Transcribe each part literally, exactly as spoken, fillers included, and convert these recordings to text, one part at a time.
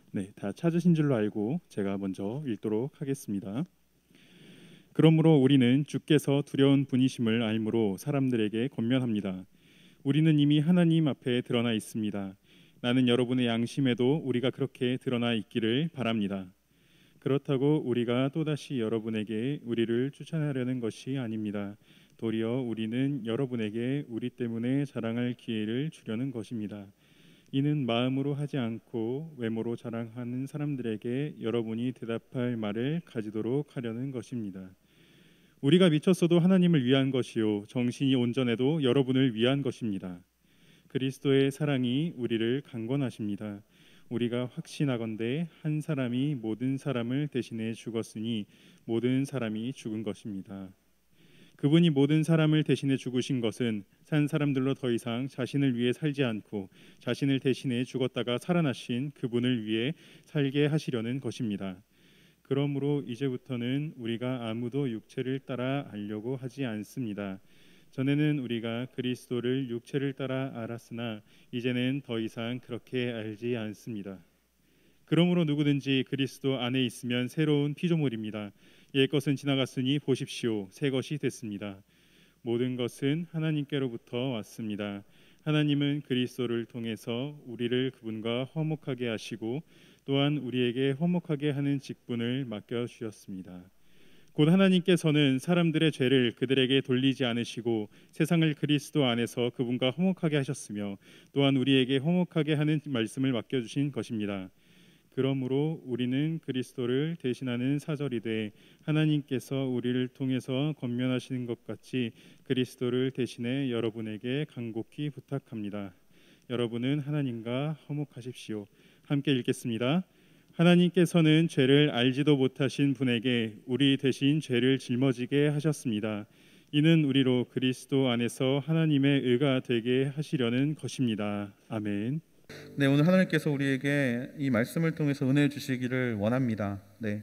네, 다 찾으신 줄로 알고 제가 먼저 읽도록 하겠습니다. 그러므로 우리는 주께서 두려운 분이심을 알므로 사람들에게 권면합니다. 우리는 이미 하나님 앞에 드러나 있습니다. 나는 여러분의 양심에도 우리가 그렇게 드러나 있기를 바랍니다. 그렇다고 우리가 또다시 여러분에게 우리를 추천하려는 것이 아닙니다. 도리어 우리는 여러분에게 우리 때문에 자랑할 기회를 주려는 것입니다. 이는 마음으로 하지 않고 외모로 자랑하는 사람들에게 여러분이 대답할 말을 가지도록 하려는 것입니다. 우리가 미쳤어도 하나님을 위한 것이요 정신이 온전해도 여러분을 위한 것입니다. 그리스도의 사랑이 우리를 강권하십니다. 우리가 확신하건대 한 사람이 모든 사람을 대신해 죽었으니 모든 사람이 죽은 것입니다. 그분이 모든 사람을 대신해 죽으신 것은 산 사람들로 더 이상 자신을 위해 살지 않고 자신을 대신해 죽었다가 살아나신 그분을 위해 살게 하시려는 것입니다. 그러므로 이제부터는 우리가 아무도 육체를 따라 알려고 하지 않습니다. 전에는 우리가 그리스도를 육체를 따라 알았으나 이제는 더 이상 그렇게 알지 않습니다. 그러므로 누구든지 그리스도 안에 있으면 새로운 피조물입니다. 옛것은 지나갔으니 보십시오, 새 것이 됐습니다. 모든 것은 하나님께로부터 왔습니다. 하나님은 그리스도를 통해서 우리를 그분과 화목하게 하시고 또한 우리에게 화목하게 하는 직분을 맡겨주셨습니다. 곧 하나님께서는 사람들의 죄를 그들에게 돌리지 않으시고 세상을 그리스도 안에서 그분과 화목하게 하셨으며 또한 우리에게 화목하게 하는 말씀을 맡겨주신 것입니다. 그러므로 우리는 그리스도를 대신하는 사절이 돼 하나님께서 우리를 통해서 권면하시는 것 같이 그리스도를 대신해 여러분에게 간곡히 부탁합니다. 여러분은 하나님과 화목하십시오. 함께 읽겠습니다. 하나님께서는 죄를 알지도 못하신 분에게 우리 대신 죄를 짊어지게 하셨습니다. 이는 우리로 그리스도 안에서 하나님의 의가 되게 하시려는 것입니다. 아멘. 네, 오늘 하나님께서 우리에게 이 말씀을 통해서 은혜 주시기를 원합니다. 네.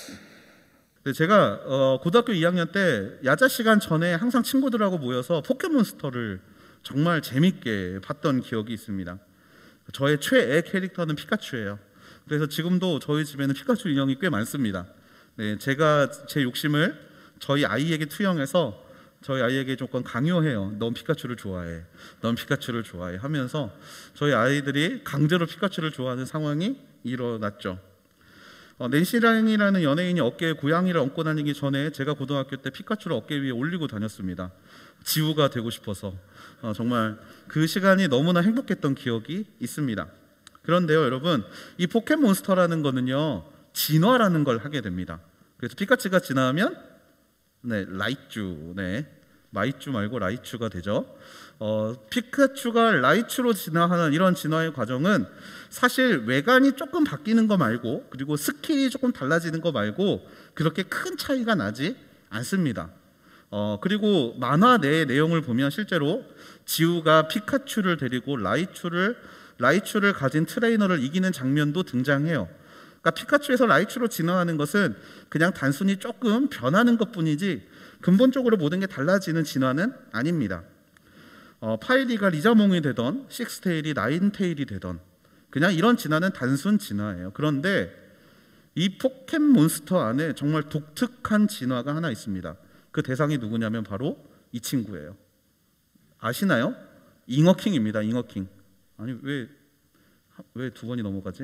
네, 제가 어, 고등학교 이 학년 때 야자 시간 전에 항상 친구들하고 모여서 포켓몬스터를 정말 재밌게 봤던 기억이 있습니다. 저의 최애 캐릭터는 피카츄예요. 그래서 지금도 저희 집에는 피카츄 인형이 꽤 많습니다. 네, 제가 제 욕심을 저희 아이에게 투영해서 저희 아이에게 조금 강요해요. 넌 피카츄를 좋아해, 넌 피카츄를 좋아해 하면서 저희 아이들이 강제로 피카츄를 좋아하는 상황이 일어났죠. 어, 낸시랑이라는 연예인이 어깨에 고양이를 얹고 다니기 전에 제가 고등학교 때 피카츄를 어깨 위에 올리고 다녔습니다. 지우가 되고 싶어서. 어, 정말 그 시간이 너무나 행복했던 기억이 있습니다. 그런데요, 여러분, 이 포켓몬스터라는 거는요 진화라는 걸 하게 됩니다. 그래서 피카츄가 진화하면 네, 라이츄, 네, 마이츄 말고 라이츄가 되죠. 어, 피카츄가 라이츄로 진화하는 이런 진화의 과정은 사실 외관이 조금 바뀌는 거 말고 그리고 스킬이 조금 달라지는 거 말고 그렇게 큰 차이가 나지 않습니다. 어, 그리고 만화 내의 내용을 보면 실제로 지우가 피카츄를 데리고 라이츄를 라이츄를 가진 트레이너를 이기는 장면도 등장해요. 그러니까 피카츄에서 라이츄로 진화하는 것은 그냥 단순히 조금 변하는 것뿐이지 근본적으로 모든 게 달라지는 진화는 아닙니다. 어, 파이리가 리자몽이 되던 식스테일이 나인테일이 되던 그냥 이런 진화는 단순 진화예요. 그런데 이 포켓몬스터 안에 정말 독특한 진화가 하나 있습니다. 그 대상이 누구냐면 바로 이 친구예요. 아시나요? 잉어킹입니다. 잉어킹. 아니 왜 왜 두 번이 넘어가지?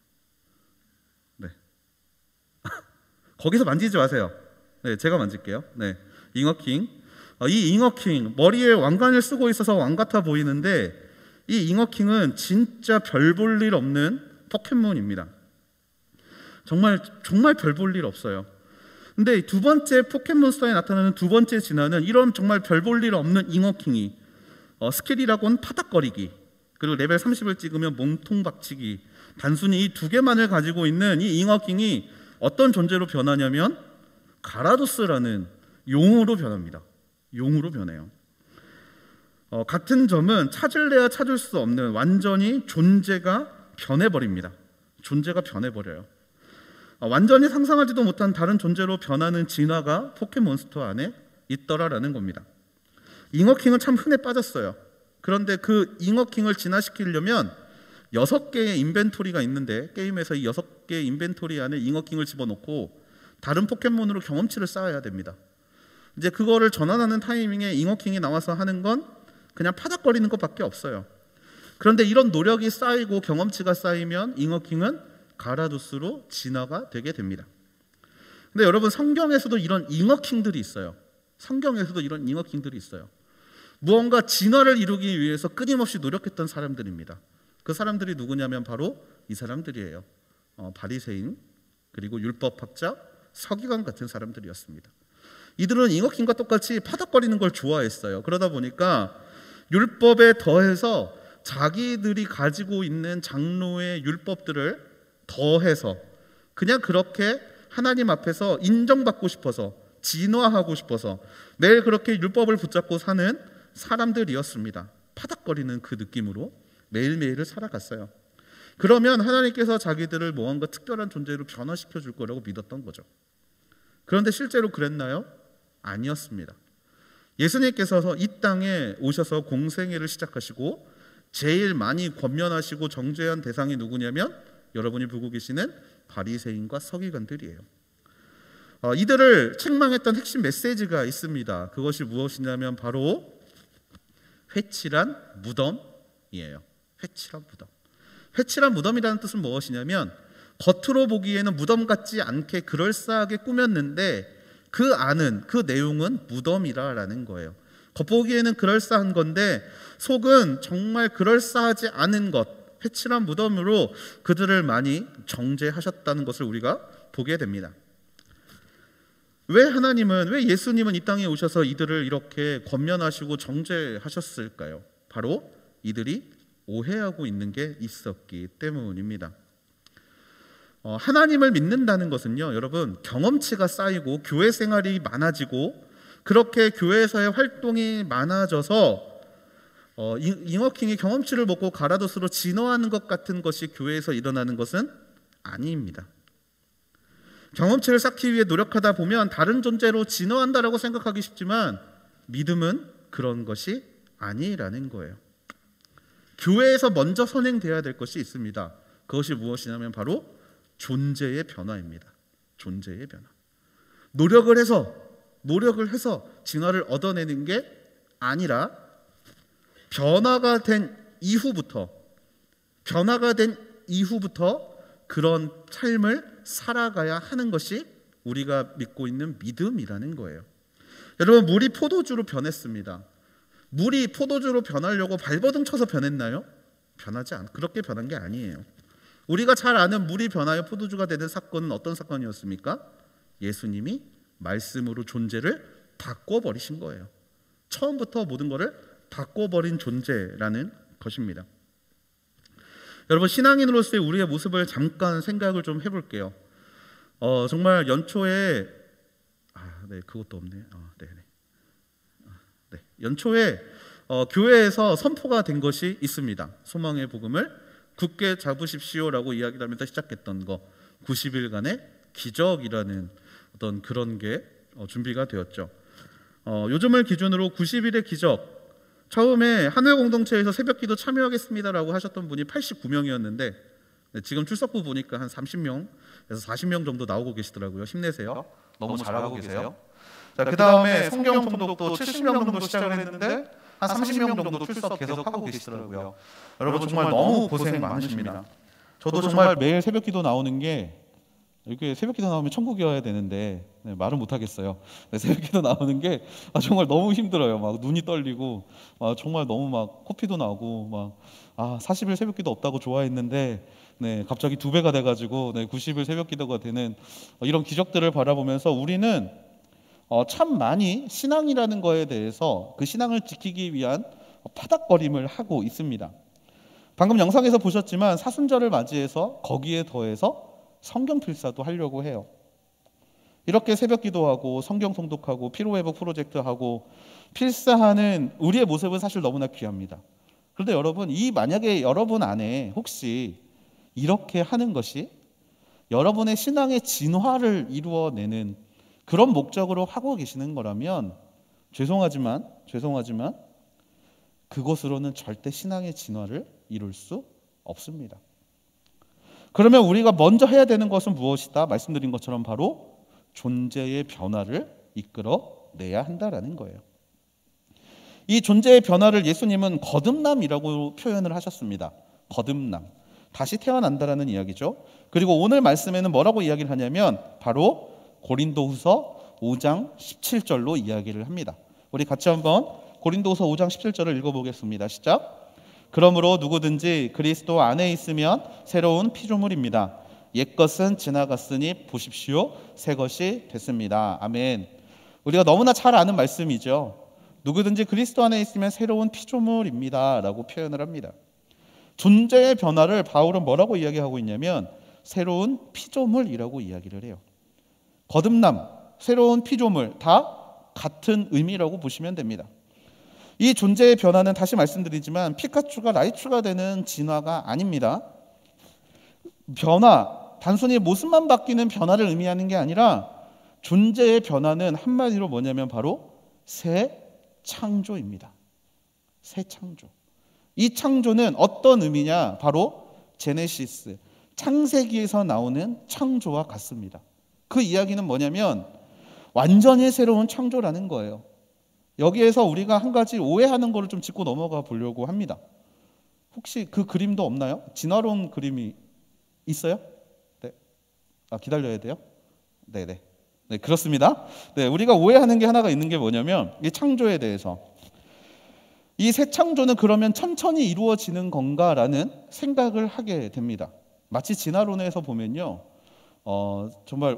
네. 거기서 만지지 마세요. 네, 제가 만질게요. 네, 잉어킹. 어, 이 잉어킹 머리에 왕관을 쓰고 있어서 왕 같아 보이는데 이 잉어킹은 진짜 별 볼 일 없는 포켓몬입니다. 정말 정말 별 볼 일 없어요. 근데 두 번째 포켓몬스터에 나타나는 두 번째 진화는 이런 정말 별 볼 일 없는 잉어킹이 어, 스킬이라고는 파닥거리기 그리고 레벨 삼십을 찍으면 몸통 박치기 단순히 이 두 개만을 가지고 있는 이 잉어킹이 어떤 존재로 변하냐면 가라도스라는 용으로 변합니다. 용으로 변해요. 어, 같은 점은 찾을래야 찾을 수 없는 완전히 존재가 변해버립니다. 존재가 변해버려요. 어, 완전히 상상하지도 못한 다른 존재로 변하는 진화가 포켓몬스터 안에 있더라라는 겁니다. 잉어킹은 참 흔해 빠졌어요. 그런데 그 잉어킹을 진화시키려면 여섯 개의 인벤토리가 있는데 게임에서 이 여섯 개의 인벤토리 안에 잉어킹을 집어넣고 다른 포켓몬으로 경험치를 쌓아야 됩니다. 이제 그거를 전환하는 타이밍에 잉어킹이 나와서 하는 건 그냥 파닥거리는 것밖에 없어요. 그런데 이런 노력이 쌓이고 경험치가 쌓이면 잉어킹은 가라두스로 진화가 되게 됩니다. 근데 여러분, 성경에서도 이런 잉어킹들이 있어요. 성경에서도 이런 잉어킹들이 있어요. 무언가 진화를 이루기 위해서 끊임없이 노력했던 사람들입니다. 그 사람들이 누구냐면 바로 이 사람들이에요. 어, 바리새인, 그리고 율법학자, 서기관 같은 사람들이었습니다. 이들은 잉어킹과 똑같이 파닥거리는 걸 좋아했어요. 그러다 보니까 율법에 더해서 자기들이 가지고 있는 장로의 율법들을 더해서 그냥 그렇게 하나님 앞에서 인정받고 싶어서, 진화하고 싶어서 매일 그렇게 율법을 붙잡고 사는 사람들이었습니다. 파닥거리는 그 느낌으로 매일매일을 살아갔어요. 그러면 하나님께서 자기들을 무언가 특별한 존재로 변화시켜 줄 거라고 믿었던 거죠. 그런데 실제로 그랬나요? 아니었습니다. 예수님께서 이 땅에 오셔서 공생애를 시작하시고 제일 많이 권면하시고 정죄한 대상이 누구냐면 여러분이 보고 계시는 바리새인과 서기관들이에요. 어, 이들을 책망했던 핵심 메시지가 있습니다. 그것이 무엇이냐면 바로 회칠한 무덤이에요. 회칠한 무덤. 회칠한 무덤이라는 뜻은 무엇이냐면 겉으로 보기에는 무덤 같지 않게 그럴싸하게 꾸몄는데 그 안은, 그 내용은 무덤이라는 거예요. 겉보기에는 그럴싸한 건데 속은 정말 그럴싸하지 않은 것, 회칠한 무덤으로 그들을 많이 정죄하셨다는 것을 우리가 보게 됩니다. 왜 하나님은, 왜 예수님은 이 땅에 오셔서 이들을 이렇게 권면하시고 정죄하셨을까요? 바로 이들이 오해하고 있는 게 있었기 때문입니다. 어, 하나님을 믿는다는 것은요, 여러분, 경험치가 쌓이고 교회 생활이 많아지고 그렇게 교회에서의 활동이 많아져서 어, 잉어킹이 경험치를 먹고 가라도스로 진화하는 것 같은 것이 교회에서 일어나는 것은 아닙니다. 경험치를 쌓기 위해 노력하다 보면 다른 존재로 진화한다라고 생각하기 쉽지만 믿음은 그런 것이 아니라는 거예요. 교회에서 먼저 선행되어야 될 것이 있습니다. 그것이 무엇이냐면 바로 존재의 변화입니다. 존재의 변화. 노력을 해서 노력을 해서 진화를 얻어내는 게 아니라 변화가 된 이후부터 변화가 된 이후부터 그런 삶을 살아가야 하는 것이 우리가 믿고 있는 믿음이라는 거예요. 여러분, 물이 포도주로 변했습니다. 물이 포도주로 변하려고 발버둥 쳐서 변했나요? 변하지 않, 그렇게 변한 게 아니에요. 우리가 잘 아는 물이 변하여 포도주가 되는 사건은 어떤 사건이었습니까? 예수님이 말씀으로 존재를 바꿔버리신 거예요. 처음부터 모든 것을 바꿔버린 존재라는 것입니다. 여러분, 신앙인으로서의 우리의 모습을 잠깐 생각을 좀 해볼게요. 어, 정말 연초에 아, 네, 그것도 없네. 아, 네, 네. 아, 네. 연초에 어, 교회에서 선포가 된 것이 있습니다. 소망의 복음을 굳게 잡으십시오라고 이야기를 하면서 시작했던 거, 구십 일간의 기적이라는 어떤 그런 게 어, 준비가 되었죠. 어, 요즘을 기준으로 구십 일의 기적, 처음에 한회 공동체에서 새벽기도 참여하겠습니다라고 하셨던 분이 팔십구 명이었는데 네, 지금 출석부 보니까 한 삼십 명에서 사십 명 정도 나오고 계시더라고요. 힘내세요. 너무 잘하고 계세요. 자, 그 다음에 성경 통독도 칠십 명 정도 시작을 했는데 한 삼십 명 정도 출석 계속 하고 계시더라고요. 여러분 정말 너무 고생 많으십니다. 저도 정말 매일 새벽기도 나오는 게, 이렇게 새벽기도 나오면 천국이어야 되는데 네, 말은 못하겠어요. 네, 새벽기도 나오는 게 아, 정말 너무 힘들어요. 막 눈이 떨리고 아, 정말 너무 막 코피도 나고 막 아, 사십 일 새벽기도 없다고 좋아했는데 네, 갑자기 두 배가 돼가지고 네, 구십 일 새벽기도가 되는 어, 이런 기적들을 바라보면서 우리는 어, 참 많이 신앙이라는 거에 대해서 그 신앙을 지키기 위한 파닥거림을 하고 있습니다. 방금 영상에서 보셨지만 사순절을 맞이해서 거기에 더해서 성경 필사도 하려고 해요. 이렇게 새벽 기도하고 성경 통독하고 피로회복 프로젝트하고 필사하는 우리의 모습은 사실 너무나 귀합니다. 그런데 여러분, 이 만약에 여러분 안에 혹시 이렇게 하는 것이 여러분의 신앙의 진화를 이루어내는 그런 목적으로 하고 계시는 거라면 죄송하지만 죄송하지만 그것으로는 절대 신앙의 진화를 이룰 수 없습니다. 그러면 우리가 먼저 해야 되는 것은 무엇이다? 말씀드린 것처럼 바로 존재의 변화를 이끌어내야 한다라는 거예요. 이 존재의 변화를 예수님은 거듭남이라고 표현을 하셨습니다. 거듭남, 다시 태어난다라는 이야기죠. 그리고 오늘 말씀에는 뭐라고 이야기를 하냐면 바로 고린도후서 오 장 십칠 절로 이야기를 합니다. 우리 같이 한번 고린도후서 오 장 십칠 절을 읽어보겠습니다. 시작. 그러므로 누구든지 그리스도 안에 있으면 새로운 피조물입니다. 옛것은 지나갔으니 보십시오, 새것이 됐습니다. 아멘. 우리가 너무나 잘 아는 말씀이죠. 누구든지 그리스도 안에 있으면 새로운 피조물입니다 라고 표현을 합니다. 존재의 변화를 바울은 뭐라고 이야기하고 있냐면 새로운 피조물이라고 이야기를 해요. 거듭남, 새로운 피조물 다 같은 의미라고 보시면 됩니다. 이 존재의 변화는 다시 말씀드리지만 피카츄가 라이츄가 되는 진화가 아닙니다. 변화, 단순히 모습만 바뀌는 변화를 의미하는 게 아니라 존재의 변화는 한마디로 뭐냐면 바로 새 창조입니다. 새 창조. 이 창조는 어떤 의미냐? 바로 제네시스, 창세기에서 나오는 창조와 같습니다. 그 이야기는 뭐냐면 완전히 새로운 창조라는 거예요. 여기에서 우리가 한 가지 오해하는 거를 좀 짚고 넘어가 보려고 합니다. 혹시 그 그림도 없나요? 진화론 그림이 있어요? 네. 아, 기다려야 돼요? 네네. 네, 그렇습니다. 네, 우리가 오해하는 게 하나가 있는 게 뭐냐면 이 창조에 대해서 이 새 창조는 그러면 천천히 이루어지는 건가라는 생각을 하게 됩니다. 마치 진화론에서 보면요, 어, 정말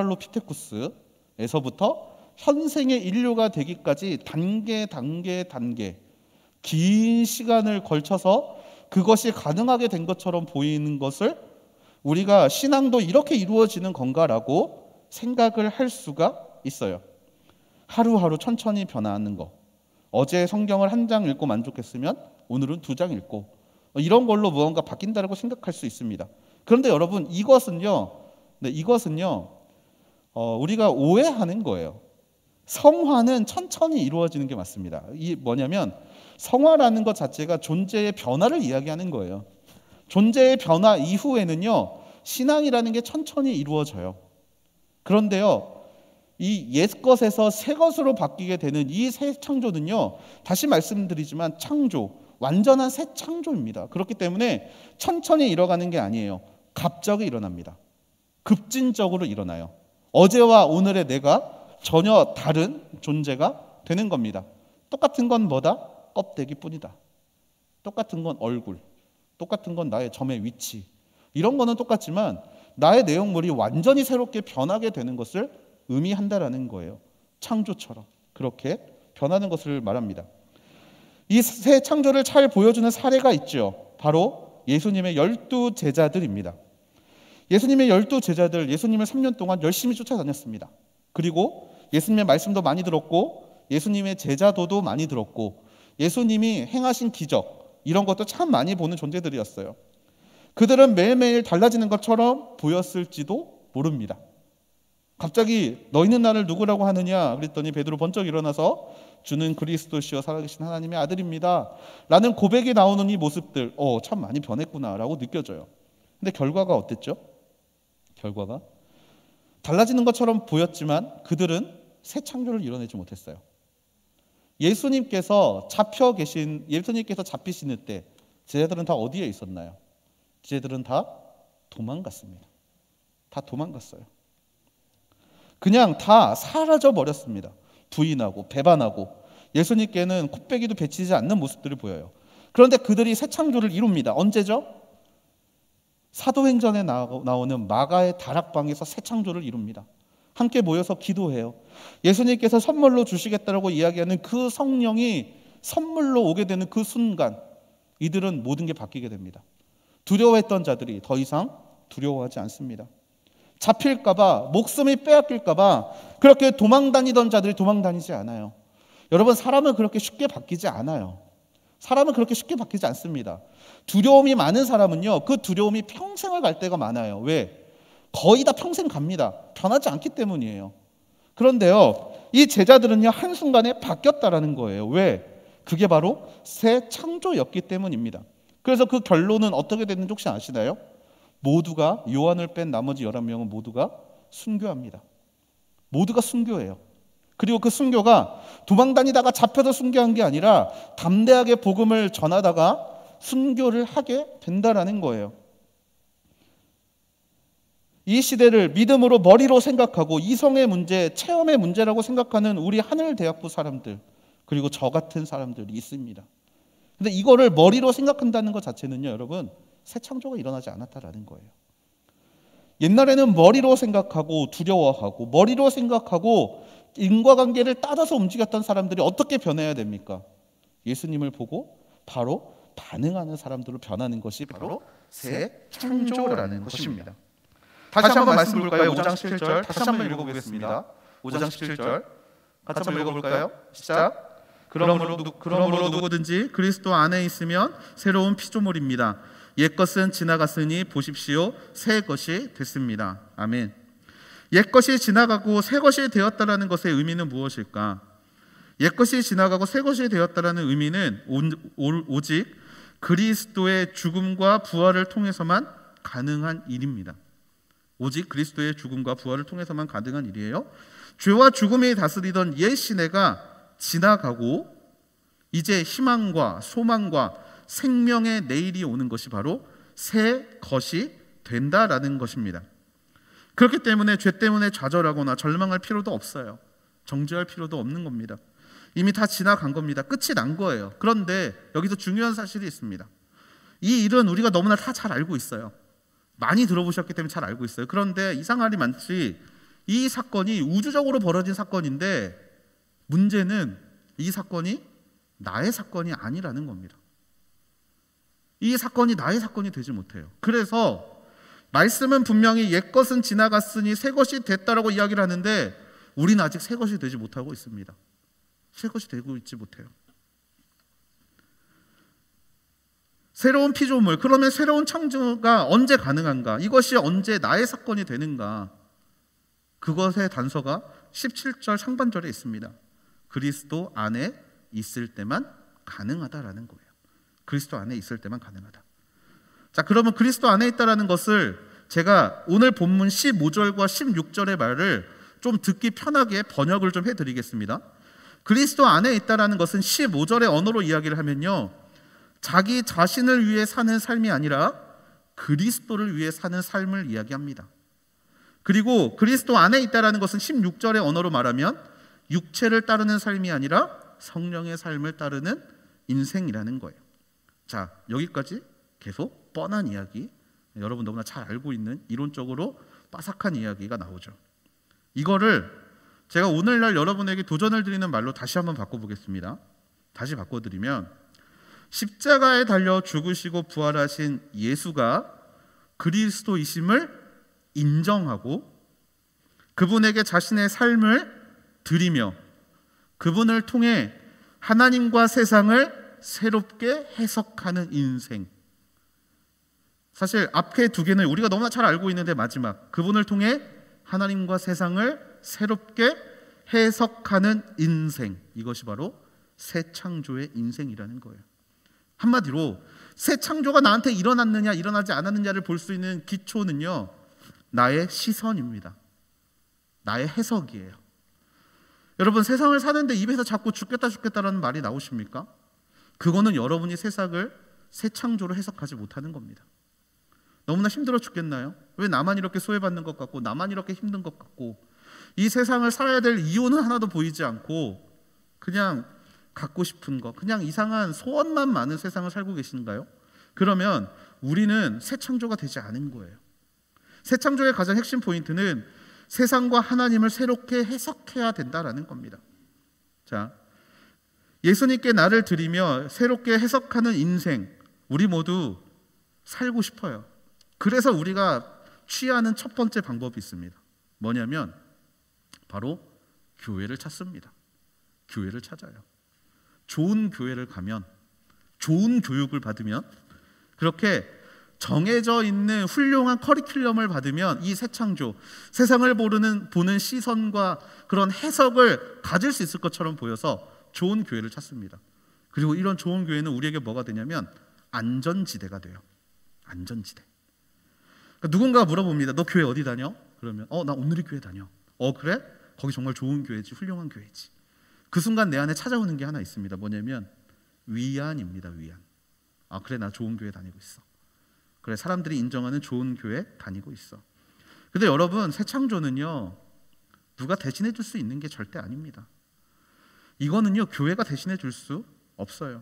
오스트랄로피테쿠스에서부터 현생의 인류가 되기까지 단계 단계 단계 긴 시간을 걸쳐서 그것이 가능하게 된 것처럼 보이는 것을 우리가 신앙도 이렇게 이루어지는 건가라고 생각을 할 수가 있어요. 하루하루 천천히 변화하는 거. 어제 성경을 한 장 읽고 만족했으면 오늘은 두 장 읽고 이런 걸로 무언가 바뀐다고 생각할 수 있습니다. 그런데 여러분 이것은요, 네, 이것은요 어, 우리가 오해하는 거예요. 성화는 천천히 이루어지는 게 맞습니다. 이 뭐냐면 성화라는 것 자체가 존재의 변화를 이야기하는 거예요. 존재의 변화 이후에는요 신앙이라는 게 천천히 이루어져요. 그런데요 이 옛것에서 새것으로 바뀌게 되는 이 새 창조는요 다시 말씀드리지만 창조, 완전한 새 창조입니다. 그렇기 때문에 천천히 일어가는 게 아니에요. 갑자기 일어납니다. 급진적으로 일어나요. 어제와 오늘의 내가 전혀 다른 존재가 되는 겁니다. 똑같은 건 뭐다? 껍데기뿐이다. 똑같은 건 얼굴, 똑같은 건 나의 점의 위치, 이런 거는 똑같지만 나의 내용물이 완전히 새롭게 변하게 되는 것을 의미한다라는 거예요. 창조처럼 그렇게 변하는 것을 말합니다. 이 새 창조를 잘 보여주는 사례가 있죠. 바로 예수님의 열두 제자들입니다. 예수님의 열두 제자들, 예수님을 삼 년 동안 열심히 쫓아다녔습니다. 그리고 예수님의 말씀도 많이 들었고 예수님의 제자도도 많이 들었고 예수님이 행하신 기적 이런 것도 참 많이 보는 존재들이었어요. 그들은 매일매일 달라지는 것처럼 보였을지도 모릅니다. 갑자기 너희는 나를 누구라고 하느냐 그랬더니 베드로 번쩍 일어나서 주는 그리스도시요 살아계신 하나님의 아들입니다 라는 고백이 나오는 이 모습들, 어, 참 많이 변했구나 라고 느껴져요. 근데 결과가 어땠죠? 결과가 달라지는 것처럼 보였지만 그들은 새 창조를 이뤄내지 못했어요. 예수님께서 잡혀 계신 예수님께서 잡히시는 때 제자들은 다 어디에 있었나요? 제자들은 다 도망갔습니다. 다 도망갔어요. 그냥 다 사라져 버렸습니다. 부인하고 배반하고 예수님께는 콧배기도 베치지 않는 모습들을 보여요. 그런데 그들이 새 창조를 이룹니다. 언제죠? 사도행전에 나오는 마가의 다락방에서 새 창조를 이룹니다. 함께 모여서 기도해요. 예수님께서 선물로 주시겠다고 이야기하는 그 성령이 선물로 오게 되는 그 순간 이들은 모든 게 바뀌게 됩니다. 두려워했던 자들이 더 이상 두려워하지 않습니다. 잡힐까봐, 목숨이 빼앗길까봐 그렇게 도망다니던 자들이 도망다니지 않아요. 여러분, 사람은 그렇게 쉽게 바뀌지 않아요. 사람은 그렇게 쉽게 바뀌지 않습니다. 두려움이 많은 사람은요, 그 두려움이 평생을 갈 때가 많아요. 왜? 거의 다 평생 갑니다. 변하지 않기 때문이에요. 그런데요, 이 제자들은요, 한순간에 바뀌었다라는 거예요. 왜? 그게 바로 새 창조였기 때문입니다. 그래서 그 결론은 어떻게 됐는지 혹시 아시나요? 모두가, 요한을 뺀 나머지 열한 명은 모두가 순교합니다. 모두가 순교해요. 그리고 그 순교가 도망다니다가 잡혀서 순교한 게 아니라 담대하게 복음을 전하다가 순교를 하게 된다라는 거예요. 이 시대를 믿음으로 머리로 생각하고 이성의 문제, 체험의 문제라고 생각하는 우리 하늘대학부 사람들, 그리고 저 같은 사람들이 있습니다. 근데 이거를 머리로 생각한다는 것 자체는요, 여러분, 새 창조가 일어나지 않았다라는 거예요. 옛날에는 머리로 생각하고 두려워하고 머리로 생각하고 인과관계를 따라서 움직였던 사람들이 어떻게 변해야 됩니까? 예수님을 보고 바로 반응하는 사람들로 변하는 것이 바로 새 창조라는 것입니다. 다시 한번 말씀 볼까요? 오 장 십칠 절 다시 한번 읽어보겠습니다. 오 장 십칠 절 같이 한번 읽어볼까요? 시작. 그러므로, 누, 그러므로 누구든지 그리스도 안에 있으면 새로운 피조물입니다. 옛것은 지나갔으니 보십시오, 새 것이 됐습니다. 아멘. 옛것이 지나가고 새 것이 되었다라는 것의 의미는 무엇일까? 옛것이 지나가고 새 것이 되었다라는 의미는 오, 오, 오직 그리스도의 죽음과 부활을 통해서만 가능한 일입니다. 오직 그리스도의 죽음과 부활을 통해서만 가능한 일이에요. 죄와 죽음이 다스리던 옛 시대가 지나가고 이제 희망과 소망과 생명의 내일이 오는 것이 바로 새 것이 된다라는 것입니다. 그렇기 때문에 죄 때문에 좌절하거나 절망할 필요도 없어요. 정죄할 필요도 없는 겁니다. 이미 다 지나간 겁니다. 끝이 난 거예요. 그런데 여기서 중요한 사실이 있습니다. 이 일은 우리가 너무나 다 잘 알고 있어요. 많이 들어보셨기 때문에 잘 알고 있어요. 그런데 이상한 일이 많지, 이 사건이 우주적으로 벌어진 사건인데 문제는 이 사건이 나의 사건이 아니라는 겁니다. 이 사건이 나의 사건이 되지 못해요. 그래서 말씀은 분명히 옛것은 지나갔으니 새것이 됐다라고 이야기를 하는데 우리는 아직 새것이 되지 못하고 있습니다. 새것이 되고 있지 못해요. 새로운 피조물, 그러면 새로운 창조가 언제 가능한가? 이것이 언제 나의 사건이 되는가? 그것의 단서가 십칠 절 상반절에 있습니다. 그리스도 안에 있을 때만 가능하다라는 거예요. 그리스도 안에 있을 때만 가능하다. 자, 그러면 그리스도 안에 있다라는 것을 제가 오늘 본문 십오 절과 십육 절의 말을 좀 듣기 편하게 번역을 좀 해드리겠습니다. 그리스도 안에 있다라는 것은 십오 절의 언어로 이야기를 하면요, 자기 자신을 위해 사는 삶이 아니라 그리스도를 위해 사는 삶을 이야기합니다. 그리고 그리스도 안에 있다라는 것은 십육 절의 언어로 말하면 육체를 따르는 삶이 아니라 성령의 삶을 따르는 인생이라는 거예요. 자, 여기까지 계속 뻔한 이야기, 여러분 너무나 잘 알고 있는 이론적으로 빠삭한 이야기가 나오죠. 이거를 제가 오늘날 여러분에게 도전을 드리는 말로 다시 한번 바꿔보겠습니다. 다시 바꿔드리면, 십자가에 달려 죽으시고 부활하신 예수가 그리스도이심을 인정하고 그분에게 자신의 삶을 드리며 그분을 통해 하나님과 세상을 새롭게 해석하는 인생. 사실 앞에 두 개는 우리가 너무나 잘 알고 있는데, 마지막 그분을 통해 하나님과 세상을 새롭게 해석하는 인생, 이것이 바로 새 창조의 인생이라는 거예요. 한마디로 새 창조가 나한테 일어났느냐 일어나지 않았느냐를 볼 수 있는 기초는요, 나의 시선입니다. 나의 해석이에요. 여러분, 세상을 사는데 입에서 자꾸 죽겠다 죽겠다라는 말이 나오십니까? 그거는 여러분이 세상을 새 창조로 해석하지 못하는 겁니다. 너무나 힘들어 죽겠나요? 왜 나만 이렇게 소외받는 것 같고 나만 이렇게 힘든 것 같고 이 세상을 살아야 될 이유는 하나도 보이지 않고 그냥 갖고 싶은 거, 그냥 이상한 소원만 많은 세상을 살고 계신가요? 그러면 우리는 새 창조가 되지 않은 거예요. 새 창조의 가장 핵심 포인트는 세상과 하나님을 새롭게 해석해야 된다라는 겁니다. 자, 예수님께 나를 드리며 새롭게 해석하는 인생, 우리 모두 살고 싶어요. 그래서 우리가 취하는 첫 번째 방법이 있습니다. 뭐냐면 바로 교회를 찾습니다. 교회를 찾아요. 좋은 교회를 가면, 좋은 교육을 받으면, 그렇게 정해져 있는 훌륭한 커리큘럼을 받으면 이 새 창조, 세상을 보는, 보는 시선과 그런 해석을 가질 수 있을 것처럼 보여서 좋은 교회를 찾습니다. 그리고 이런 좋은 교회는 우리에게 뭐가 되냐면 안전지대가 돼요. 안전지대. 그러니까 누군가가 물어봅니다. 너 교회 어디 다녀? 그러면 어, 나 오늘이 교회 다녀. 어, 그래? 거기 정말 좋은 교회지, 훌륭한 교회지. 그 순간 내 안에 찾아오는 게 하나 있습니다. 뭐냐면 위안입니다. 위안. 아, 그래, 나 좋은 교회 다니고 있어. 그래, 사람들이 인정하는 좋은 교회 다니고 있어. 근데 여러분, 새 창조는요, 누가 대신해 줄 수 있는 게 절대 아닙니다. 이거는요, 교회가 대신해 줄 수 없어요.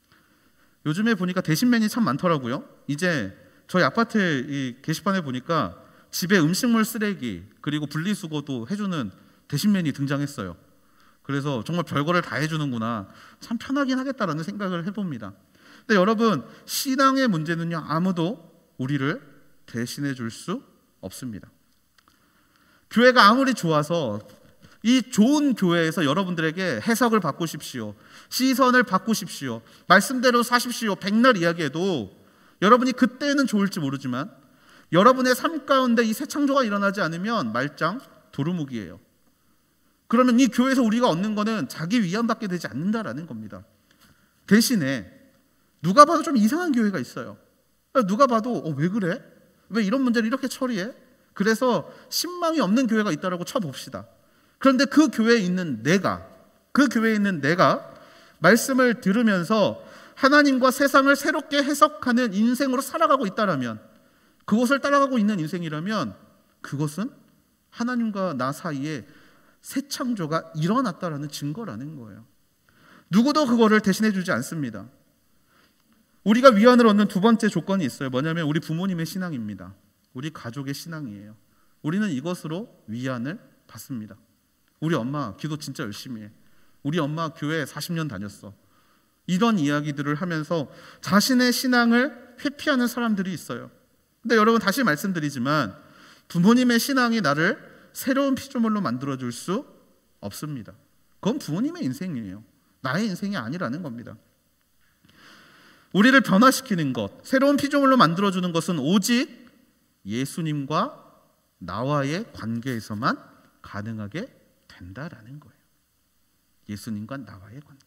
요즘에 보니까 대신맨이 참 많더라고요. 이제 저희 아파트 이 게시판에 보니까 집에 음식물 쓰레기 그리고 분리수거도 해주는 대신맨이 등장했어요. 그래서 정말 별거를 다 해주는구나, 참 편하긴 하겠다라는 생각을 해봅니다. 근데 여러분, 신앙의 문제는요, 아무도 우리를 대신해 줄 수 없습니다. 교회가 아무리 좋아서 이 좋은 교회에서 여러분들에게 해석을 바꾸십시오, 시선을 바꾸십시오, 말씀대로 사십시오, 백날 이야기해도 여러분이 그때는 좋을지 모르지만 여러분의 삶 가운데 이 새 창조가 일어나지 않으면 말짱 도루묵이에요. 그러면 이 교회에서 우리가 얻는 거는 자기 위안받게 되지 않는다라는 겁니다. 대신에 누가 봐도 좀 이상한 교회가 있어요. 누가 봐도 어, 왜 그래? 왜 이런 문제를 이렇게 처리해? 그래서 신망이 없는 교회가 있다라고 쳐봅시다. 그런데 그 교회에 있는 내가, 그 교회에 있는 내가 말씀을 들으면서 하나님과 세상을 새롭게 해석하는 인생으로 살아가고 있다라면, 그것을 따라가고 있는 인생이라면 그것은 하나님과 나 사이에 새 창조가 일어났다라는 증거라는 거예요. 누구도 그거를 대신해 주지 않습니다. 우리가 위안을 얻는 두 번째 조건이 있어요. 뭐냐면 우리 부모님의 신앙입니다. 우리 가족의 신앙이에요. 우리는 이것으로 위안을 받습니다. 우리 엄마 기도 진짜 열심히 해. 우리 엄마 교회 사십 년 다녔어. 이런 이야기들을 하면서 자신의 신앙을 회피하는 사람들이 있어요. 근데 여러분, 다시 말씀드리지만 부모님의 신앙이 나를 새로운 피조물로 만들어줄 수 없습니다. 그건 부모님의 인생이에요. 나의 인생이 아니라는 겁니다. 우리를 변화시키는 것, 새로운 피조물로 만들어주는 것은 오직 예수님과 나와의 관계에서만 가능하게 된다라는 거예요. 예수님과 나와의 관계.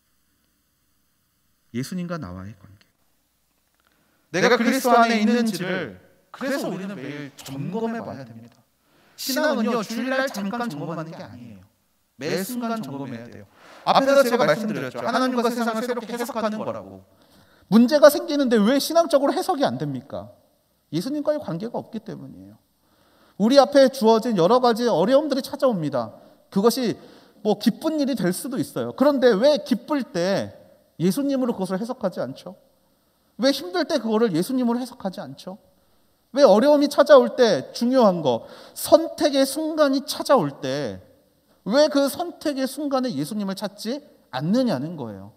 예수님과 나와의 관계. 내가 그리스도 안에 있는지를 그래서 우리는 매일 점검해 봐야 됩니다. 신앙은요, 주일날 잠깐 점검하는 게 아니에요. 매 순간 점검해야 돼요. 앞에서 제가 말씀드렸죠. 하나님과 세상을 새롭게 해석하는 거라고. 문제가 생기는데 왜 신앙적으로 해석이 안 됩니까? 예수님과의 관계가 없기 때문이에요. 우리 앞에 주어진 여러 가지 어려움들이 찾아옵니다. 그것이 뭐 기쁜 일이 될 수도 있어요. 그런데 왜 기쁠 때 예수님으로 그것을 해석하지 않죠? 왜 힘들 때 그거를 예수님으로 해석하지 않죠? 왜 어려움이 찾아올 때 중요한 거, 선택의 순간이 찾아올 때 왜 그 선택의 순간에 예수님을 찾지 않느냐는 거예요.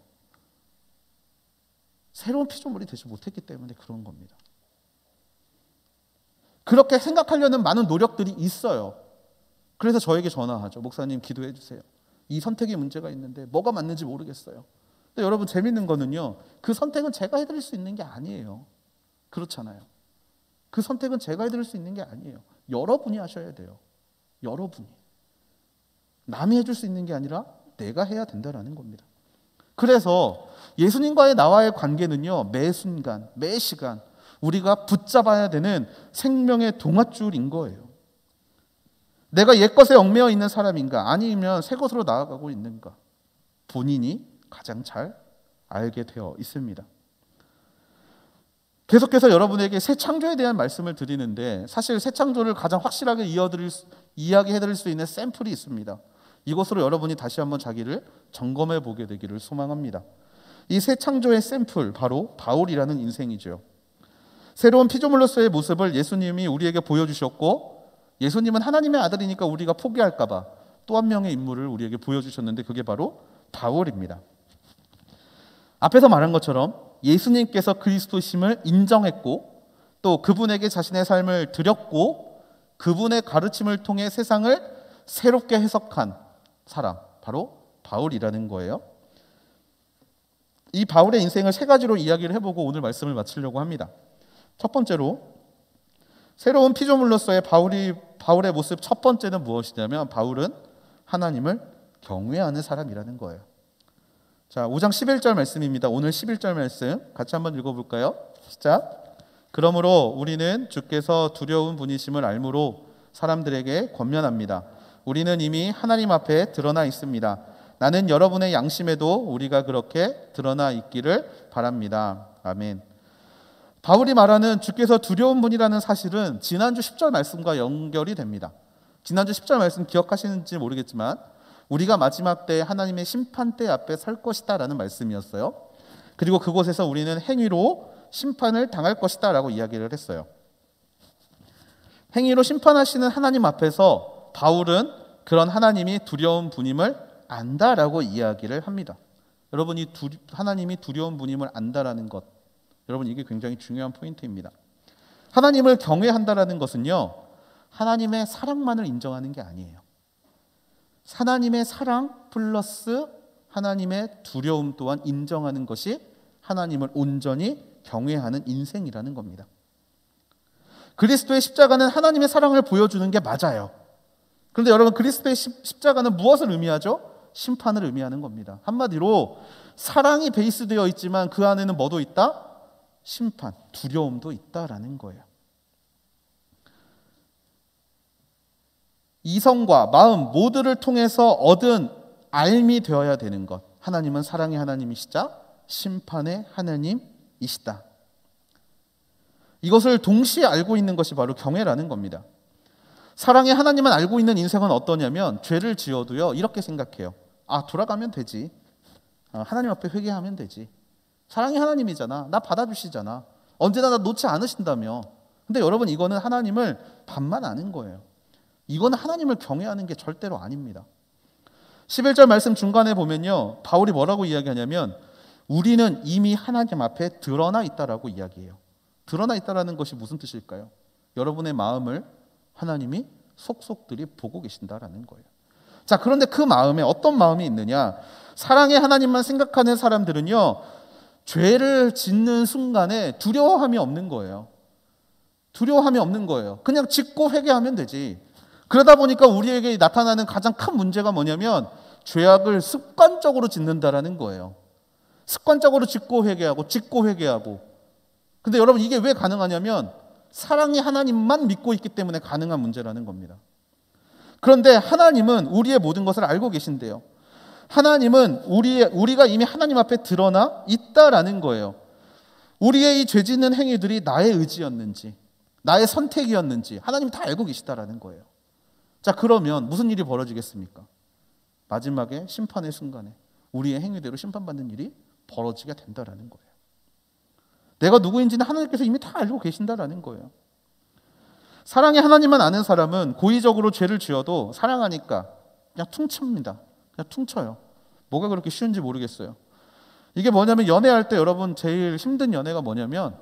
새로운 피조물이 되지 못했기 때문에 그런 겁니다. 그렇게 생각하려는 많은 노력들이 있어요. 그래서 저에게 전화하죠. 목사님 기도해 주세요. 이 선택의 문제가 있는데 뭐가 맞는지 모르겠어요. 근데 여러분, 재밌는 거는요, 그 선택은 제가 해드릴 수 있는 게 아니에요. 그렇잖아요. 그 선택은 제가 해드릴 수 있는 게 아니에요. 여러분이 하셔야 돼요. 여러분이. 남이 해줄 수 있는 게 아니라 내가 해야 된다는 겁니다. 그래서 예수님과의 나와의 관계는요, 매 순간, 매 시간 우리가 붙잡아야 되는 생명의 동아줄인 거예요. 내가 옛것에 얽매여 있는 사람인가, 아니면 새 것으로 나아가고 있는가, 본인이 가장 잘 알게 되어 있습니다. 계속해서 여러분에게 새 창조에 대한 말씀을 드리는데, 사실 새 창조를 가장 확실하게 이어드릴 수, 이야기해드릴 수 있는 샘플이 있습니다. 이것으로 여러분이 다시 한번 자기를 점검해 보게 되기를 소망합니다. 이 새 창조의 샘플, 바로 바울이라는 인생이죠. 새로운 피조물로서의 모습을 예수님이 우리에게 보여주셨고, 예수님은 하나님의 아들이니까 우리가 포기할까 봐 또 한 명의 인물을 우리에게 보여주셨는데, 그게 바로 바울입니다. 앞에서 말한 것처럼 예수님께서 그리스도심을 인정했고, 또 그분에게 자신의 삶을 드렸고, 그분의 가르침을 통해 세상을 새롭게 해석한 사람, 바로 바울이라는 거예요. 이 바울의 인생을 세 가지로 이야기를 해보고 오늘 말씀을 마치려고 합니다. 첫 번째로, 새로운 피조물로서의 바울이, 바울의 모습 첫 번째는 무엇이냐면, 바울은 하나님을 경외하는 사람이라는 거예요. 자, 오 장 십일 절 말씀입니다. 오늘 십일 절 말씀 같이 한번 읽어볼까요? 시작. 그러므로 우리는 주께서 두려운 분이심을 알므로 사람들에게 권면합니다. 우리는 이미 하나님 앞에 드러나 있습니다. 나는 여러분의 양심에도 우리가 그렇게 드러나 있기를 바랍니다. 아멘. 바울이 말하는 주께서 두려운 분이라는 사실은 지난주 십 절 말씀과 연결이 됩니다. 지난주 십 절 말씀 기억하시는지 모르겠지만 우리가 마지막 때에 하나님의 심판대 앞에 설 것이다 라는 말씀이었어요. 그리고 그곳에서 우리는 행위로 심판을 당할 것이다 라고 이야기를 했어요. 행위로 심판하시는 하나님 앞에서 바울은 그런 하나님이 두려운 분임을 안다라고 이야기를 합니다. 여러분이 두, 하나님이 두려운 분임을 안다라는 것, 여러분 이게 굉장히 중요한 포인트입니다. 하나님을 경외한다라는 것은요, 하나님의 사랑만을 인정하는 게 아니에요. 하나님의 사랑 플러스 하나님의 두려움 또한 인정하는 것이 하나님을 온전히 경외하는 인생이라는 겁니다. 그리스도의 십자가는 하나님의 사랑을 보여주는 게 맞아요. 그런데 여러분, 그리스도의 십자가는 무엇을 의미하죠? 심판을 의미하는 겁니다. 한마디로 사랑이 베이스되어 있지만 그 안에는 뭐도 있다? 심판, 두려움도 있다라는 거예요. 이성과 마음 모두를 통해서 얻은 알미 되어야 되는 것. 하나님은 사랑의 하나님이시자 심판의 하나님이시다. 이것을 동시에 알고 있는 것이 바로 경외라는 겁니다. 사랑의 하나님만 알고 있는 인생은 어떠냐면 죄를 지어도요 이렇게 생각해요. 아, 돌아가면 되지. 아, 하나님 앞에 회개하면 되지. 사랑의 하나님이잖아. 나 받아주시잖아. 언제나 나 놓지 않으신다며. 근데 여러분, 이거는 하나님을 반만 아는 거예요. 이거는 하나님을 경외하는 게 절대로 아닙니다. 십일 절 말씀 중간에 보면요, 바울이 뭐라고 이야기하냐면 우리는 이미 하나님 앞에 드러나 있다라고 이야기해요. 드러나 있다라는 것이 무슨 뜻일까요? 여러분의 마음을 하나님이 속속들이 보고 계신다라는 거예요. 자, 그런데 그 마음에 어떤 마음이 있느냐? 사랑의 하나님만 생각하는 사람들은요, 죄를 짓는 순간에 두려워함이 없는 거예요. 두려워함이 없는 거예요. 그냥 짓고 회개하면 되지. 그러다 보니까 우리에게 나타나는 가장 큰 문제가 뭐냐면 죄악을 습관적으로 짓는다라는 거예요. 습관적으로 짓고 회개하고 짓고 회개하고. 근데 여러분, 이게 왜 가능하냐면 사랑의 하나님만 믿고 있기 때문에 가능한 문제라는 겁니다. 그런데 하나님은 우리의 모든 것을 알고 계신대요. 하나님은 우리의, 우리가 이미 하나님 앞에 드러나 있다라는 거예요. 우리의 이 죄짓는 행위들이 나의 의지였는지 나의 선택이었는지 하나님이 다 알고 계시다라는 거예요. 자, 그러면 무슨 일이 벌어지겠습니까? 마지막에 심판의 순간에 우리의 행위대로 심판받는 일이 벌어지게 된다라는 거예요. 내가 누구인지는 하나님께서 이미 다 알고 계신다라는 거예요. 사랑의 하나님만 아는 사람은 고의적으로 죄를 지어도 사랑하니까 그냥 퉁칩니다. 그냥 퉁쳐요. 뭐가 그렇게 쉬운지 모르겠어요. 이게 뭐냐면 연애할 때 여러분 제일 힘든 연애가 뭐냐면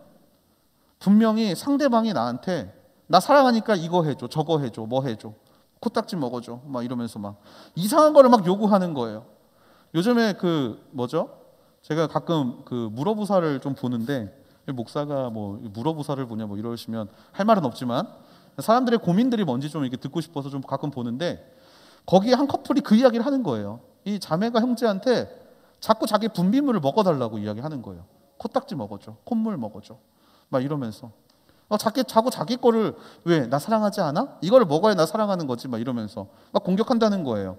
분명히 상대방이 나한테 나 사랑하니까 이거 해줘, 저거 해줘, 뭐 해줘, 코딱지 먹어줘, 막 이러면서 막 이상한 거를 막 요구하는 거예요. 요즘에 그 뭐죠? 제가 가끔 그 물어보사를 좀 보는데 목사가 뭐 물어보사를 보냐 뭐 이러시면 할 말은 없지만 사람들의 고민들이 뭔지 좀 이렇게 듣고 싶어서 좀 가끔 보는데 거기에 한 커플이 그 이야기를 하는 거예요. 이 자매가 형제한테 자꾸 자기 분비물을 먹어달라고 이야기하는 거예요. 코딱지 먹어줘, 콧물 먹어줘, 막 이러면서 어, 자기, 자꾸 자기 거를 왜 나 사랑하지 않아? 이거를 먹어야 나 사랑하는 거지 막 이러면서 막 공격한다는 거예요.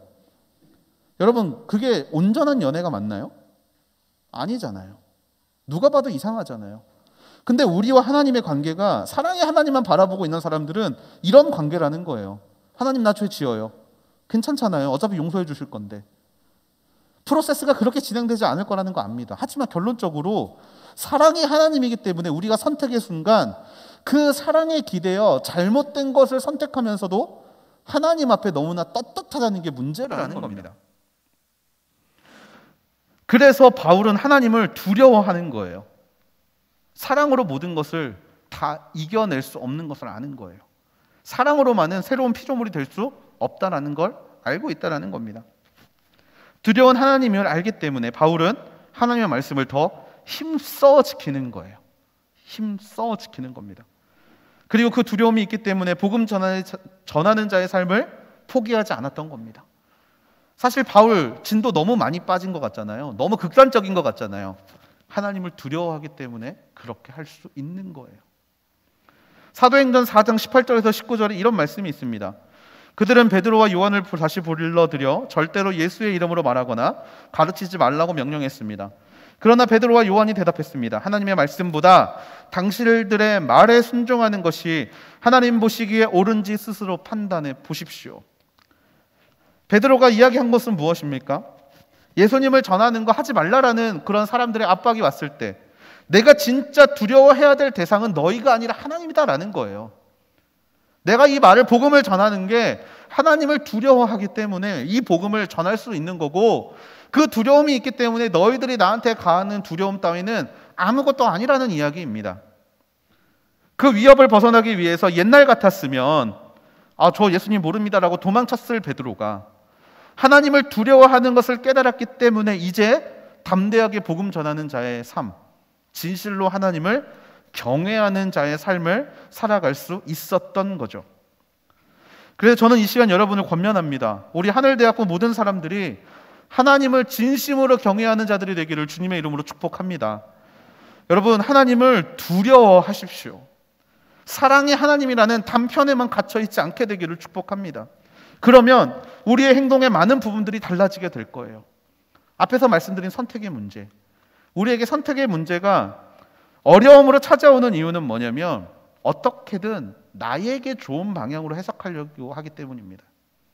여러분, 그게 온전한 연애가 맞나요? 아니잖아요. 누가 봐도 이상하잖아요. 근데 우리와 하나님의 관계가 사랑의 하나님만 바라보고 있는 사람들은 이런 관계라는 거예요. 하나님 나 죄 지어요. 괜찮잖아요. 어차피 용서해 주실 건데. 프로세스가 그렇게 진행되지 않을 거라는 거 압니다. 하지만 결론적으로 사랑이 하나님이기 때문에 우리가 선택의 순간 그 사랑에 기대어 잘못된 것을 선택하면서도 하나님 앞에 너무나 떳떳하다는 게 문제라는 겁니다. 그래서 바울은 하나님을 두려워하는 거예요. 사랑으로 모든 것을 다 이겨낼 수 없는 것을 아는 거예요. 사랑으로만은 새로운 피조물이 될 수 없다라는 걸 알고 있다라는 겁니다. 두려운 하나님을 알기 때문에 바울은 하나님의 말씀을 더 힘써 지키는 거예요. 힘써 지키는 겁니다. 그리고 그 두려움이 있기 때문에 복음 전하는 자의 삶을 포기하지 않았던 겁니다. 사실 바울 진도 너무 많이 빠진 것 같잖아요. 너무 극단적인 것 같잖아요. 하나님을 두려워하기 때문에 그렇게 할 수 있는 거예요. 사도행전 사 장 십팔 절에서 십구 절에 이런 말씀이 있습니다. 그들은 베드로와 요한을 다시 불러들여 절대로 예수의 이름으로 말하거나 가르치지 말라고 명령했습니다. 그러나 베드로와 요한이 대답했습니다. 하나님의 말씀보다 당신들의 말에 순종하는 것이 하나님 보시기에 옳은지 스스로 판단해 보십시오. 베드로가 이야기한 것은 무엇입니까? 예수님을 전하는 거 하지 말라라는 그런 사람들의 압박이 왔을 때 내가 진짜 두려워해야 될 대상은 너희가 아니라 하나님이다라는 거예요. 내가 이 말을, 복음을 전하는 게 하나님을 두려워하기 때문에 이 복음을 전할 수 있는 거고, 그 두려움이 있기 때문에 너희들이 나한테 가하는 두려움 따위는 아무것도 아니라는 이야기입니다. 그 위협을 벗어나기 위해서 옛날 같았으면 아, 저 예수님 모릅니다라고 도망쳤을 베드로가 하나님을 두려워하는 것을 깨달았기 때문에 이제 담대하게 복음 전하는 자의 삶, 진실로 하나님을 경외하는 자의 삶을 살아갈 수 있었던 거죠. 그래서 저는 이 시간 여러분을 권면합니다. 우리 하늘대학부 모든 사람들이 하나님을 진심으로 경외하는 자들이 되기를 주님의 이름으로 축복합니다. 여러분, 하나님을 두려워하십시오. 사랑의 하나님이라는 단편에만 갇혀있지 않게 되기를 축복합니다. 그러면 우리의 행동의 많은 부분들이 달라지게 될 거예요. 앞에서 말씀드린 선택의 문제, 우리에게 선택의 문제가 어려움으로 찾아오는 이유는 뭐냐면 어떻게든 나에게 좋은 방향으로 해석하려고 하기 때문입니다.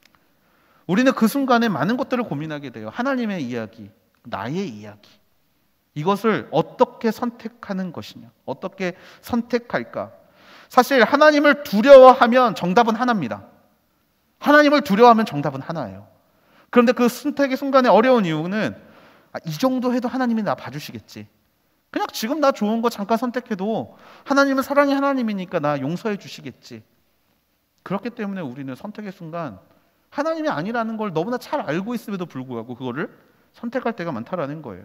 우리는 그 순간에 많은 것들을 고민하게 돼요. 하나님의 이야기, 나의 이야기, 이것을 어떻게 선택하는 것이냐, 어떻게 선택할까. 사실 하나님을 두려워하면 정답은 하나입니다. 하나님을 두려워하면 정답은 하나예요. 그런데 그 선택의 순간에 어려운 이유는 아, 이 정도 해도 하나님이 나 봐주시겠지, 그냥 지금 나 좋은 거 잠깐 선택해도 하나님은 사랑의 하나님이니까 나 용서해 주시겠지. 그렇기 때문에 우리는 선택의 순간 하나님이 아니라는 걸 너무나 잘 알고 있음에도 불구하고 그거를 선택할 때가 많다라는 거예요.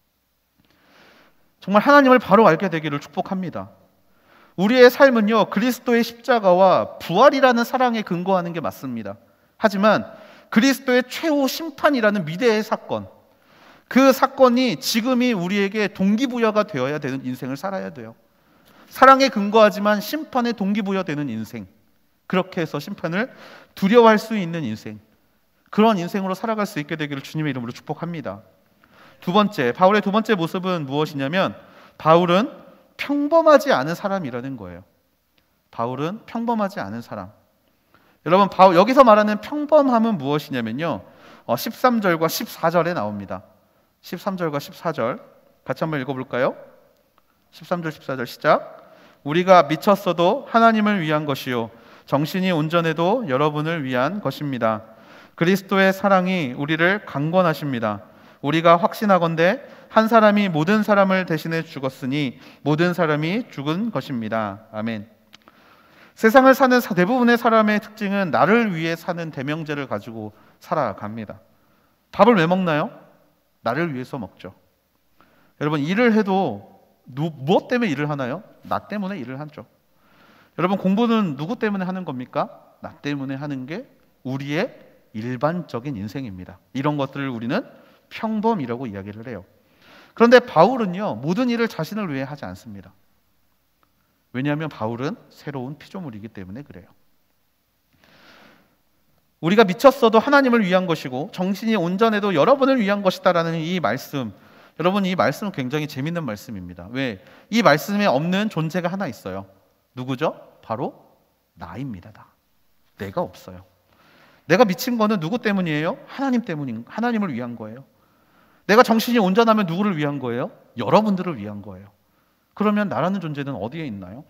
정말 하나님을 바로 알게 되기를 축복합니다. 우리의 삶은요, 그리스도의 십자가와 부활이라는 사랑에 근거하는 게 맞습니다. 하지만 그리스도의 최후 심판이라는 미래의 사건, 그 사건이 지금이 우리에게 동기부여가 되어야 되는 인생을 살아야 돼요. 사랑에 근거하지만 심판에 동기부여되는 인생, 그렇게 해서 심판을 두려워할 수 있는 인생, 그런 인생으로 살아갈 수 있게 되기를 주님의 이름으로 축복합니다. 두 번째, 바울의 두 번째 모습은 무엇이냐면 바울은 평범하지 않은 사람이라는 거예요. 바울은 평범하지 않은 사람. 여러분, 바울, 여기서 말하는 평범함은 무엇이냐면요, 어, 십삼 절과 십사 절에 나옵니다. 십삼 절과 십사 절 같이 한번 읽어볼까요? 십삼 절 십사 절 시작. 우리가 미쳤어도 하나님을 위한 것이요 정신이 온전해도 여러분을 위한 것입니다. 그리스도의 사랑이 우리를 강권하십니다. 우리가 확신하건대 한 사람이 모든 사람을 대신해 죽었으니 모든 사람이 죽은 것입니다. 아멘. 세상을 사는 대부분의 사람의 특징은 나를 위해 사는 대명제를 가지고 살아갑니다. 밥을 왜 먹나요? 나를 위해서 먹죠. 여러분, 일을 해도 누, 무엇 때문에 일을 하나요? 나 때문에 일을 하죠. 여러분, 공부는 누구 때문에 하는 겁니까? 나 때문에 하는 게 우리의 일반적인 인생입니다. 이런 것들을 우리는 평범이라고 이야기를 해요. 그런데 바울은요, 모든 일을 자신을 위해 하지 않습니다. 왜냐하면 바울은 새로운 피조물이기 때문에 그래요. 우리가 미쳤어도 하나님을 위한 것이고 정신이 온전해도 여러분을 위한 것이다라는 이 말씀, 여러분, 이 말씀은 굉장히 재밌는 말씀입니다. 왜? 이 말씀에 없는 존재가 하나 있어요. 누구죠? 바로 나입니다. 나. 내가 없어요. 내가 미친 거는 누구 때문이에요? 하나님 때문인, 하나님을 위한 거예요. 내가 정신이 온전하면 누구를 위한 거예요? 여러분들을 위한 거예요. 그러면 나라는 존재는 어디에 있나요?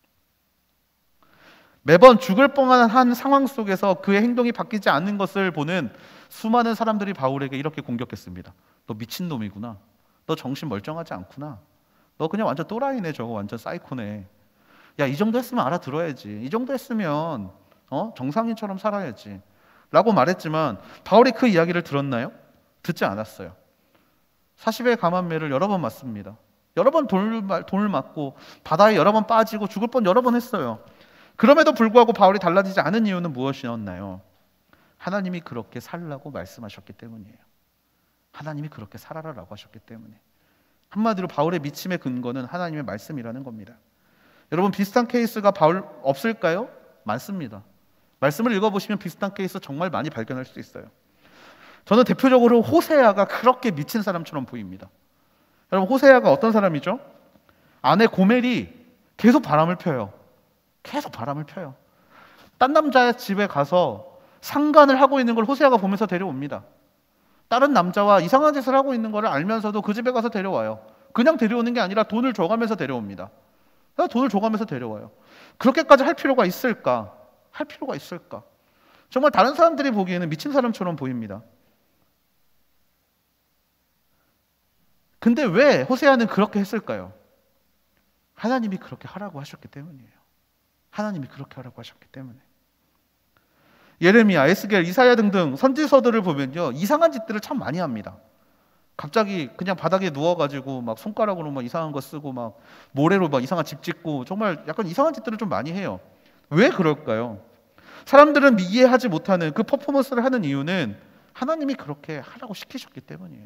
매번 죽을 뻔한 한 상황 속에서 그의 행동이 바뀌지 않는 것을 보는 수많은 사람들이 바울에게 이렇게 공격했습니다. 너 미친놈이구나. 너 정신 멀쩡하지 않구나. 너 그냥 완전 또라이네. 저거 완전 사이코네. 야, 이 정도 했으면 알아들어야지. 이 정도 했으면 어? 정상인처럼 살아야지 라고 말했지만 바울이 그 이야기를 들었나요? 듣지 않았어요. 사십의 가만매를 여러 번 맞습니다. 여러 번 돌, 돌을 맞고 바다에 여러 번 빠지고 죽을 뻔 여러 번 했어요. 그럼에도 불구하고 바울이 달라지지 않은 이유는 무엇이었나요? 하나님이 그렇게 살라고 말씀하셨기 때문이에요. 하나님이 그렇게 살아라라고 하셨기 때문에. 한마디로 바울의 믿음의 근거는 하나님의 말씀이라는 겁니다. 여러분, 비슷한 케이스가 바울 없을까요? 많습니다. 말씀을 읽어보시면 비슷한 케이스 정말 많이 발견할 수 있어요. 저는 대표적으로 호세아가 그렇게 미친 사람처럼 보입니다. 여러분, 호세아가 어떤 사람이죠? 아내 고멜이 계속 바람을 펴요. 계속 바람을 펴요. 딴 남자의 집에 가서 상간을 하고 있는 걸 호세아가 보면서 데려옵니다. 다른 남자와 이상한 짓을 하고 있는 걸 알면서도 그 집에 가서 데려와요. 그냥 데려오는 게 아니라 돈을 줘가면서 데려옵니다. 돈을 줘가면서 데려와요. 그렇게까지 할 필요가 있을까? 할 필요가 있을까? 정말 다른 사람들이 보기에는 미친 사람처럼 보입니다. 근데 왜 호세아는 그렇게 했을까요? 하나님이 그렇게 하라고 하셨기 때문이에요. 하나님이 그렇게 하라고 하셨기 때문에. 예레미야, 에스겔, 이사야 등등 선지서들을 보면요, 이상한 짓들을 참 많이 합니다. 갑자기 그냥 바닥에 누워가지고 막 손가락으로 막 이상한 거 쓰고 막 모래로 막 이상한 집 짓고 정말 약간 이상한 짓들을 좀 많이 해요. 왜 그럴까요? 사람들은 이해하지 못하는 그 퍼포먼스를 하는 이유는 하나님이 그렇게 하라고 시키셨기 때문이에요.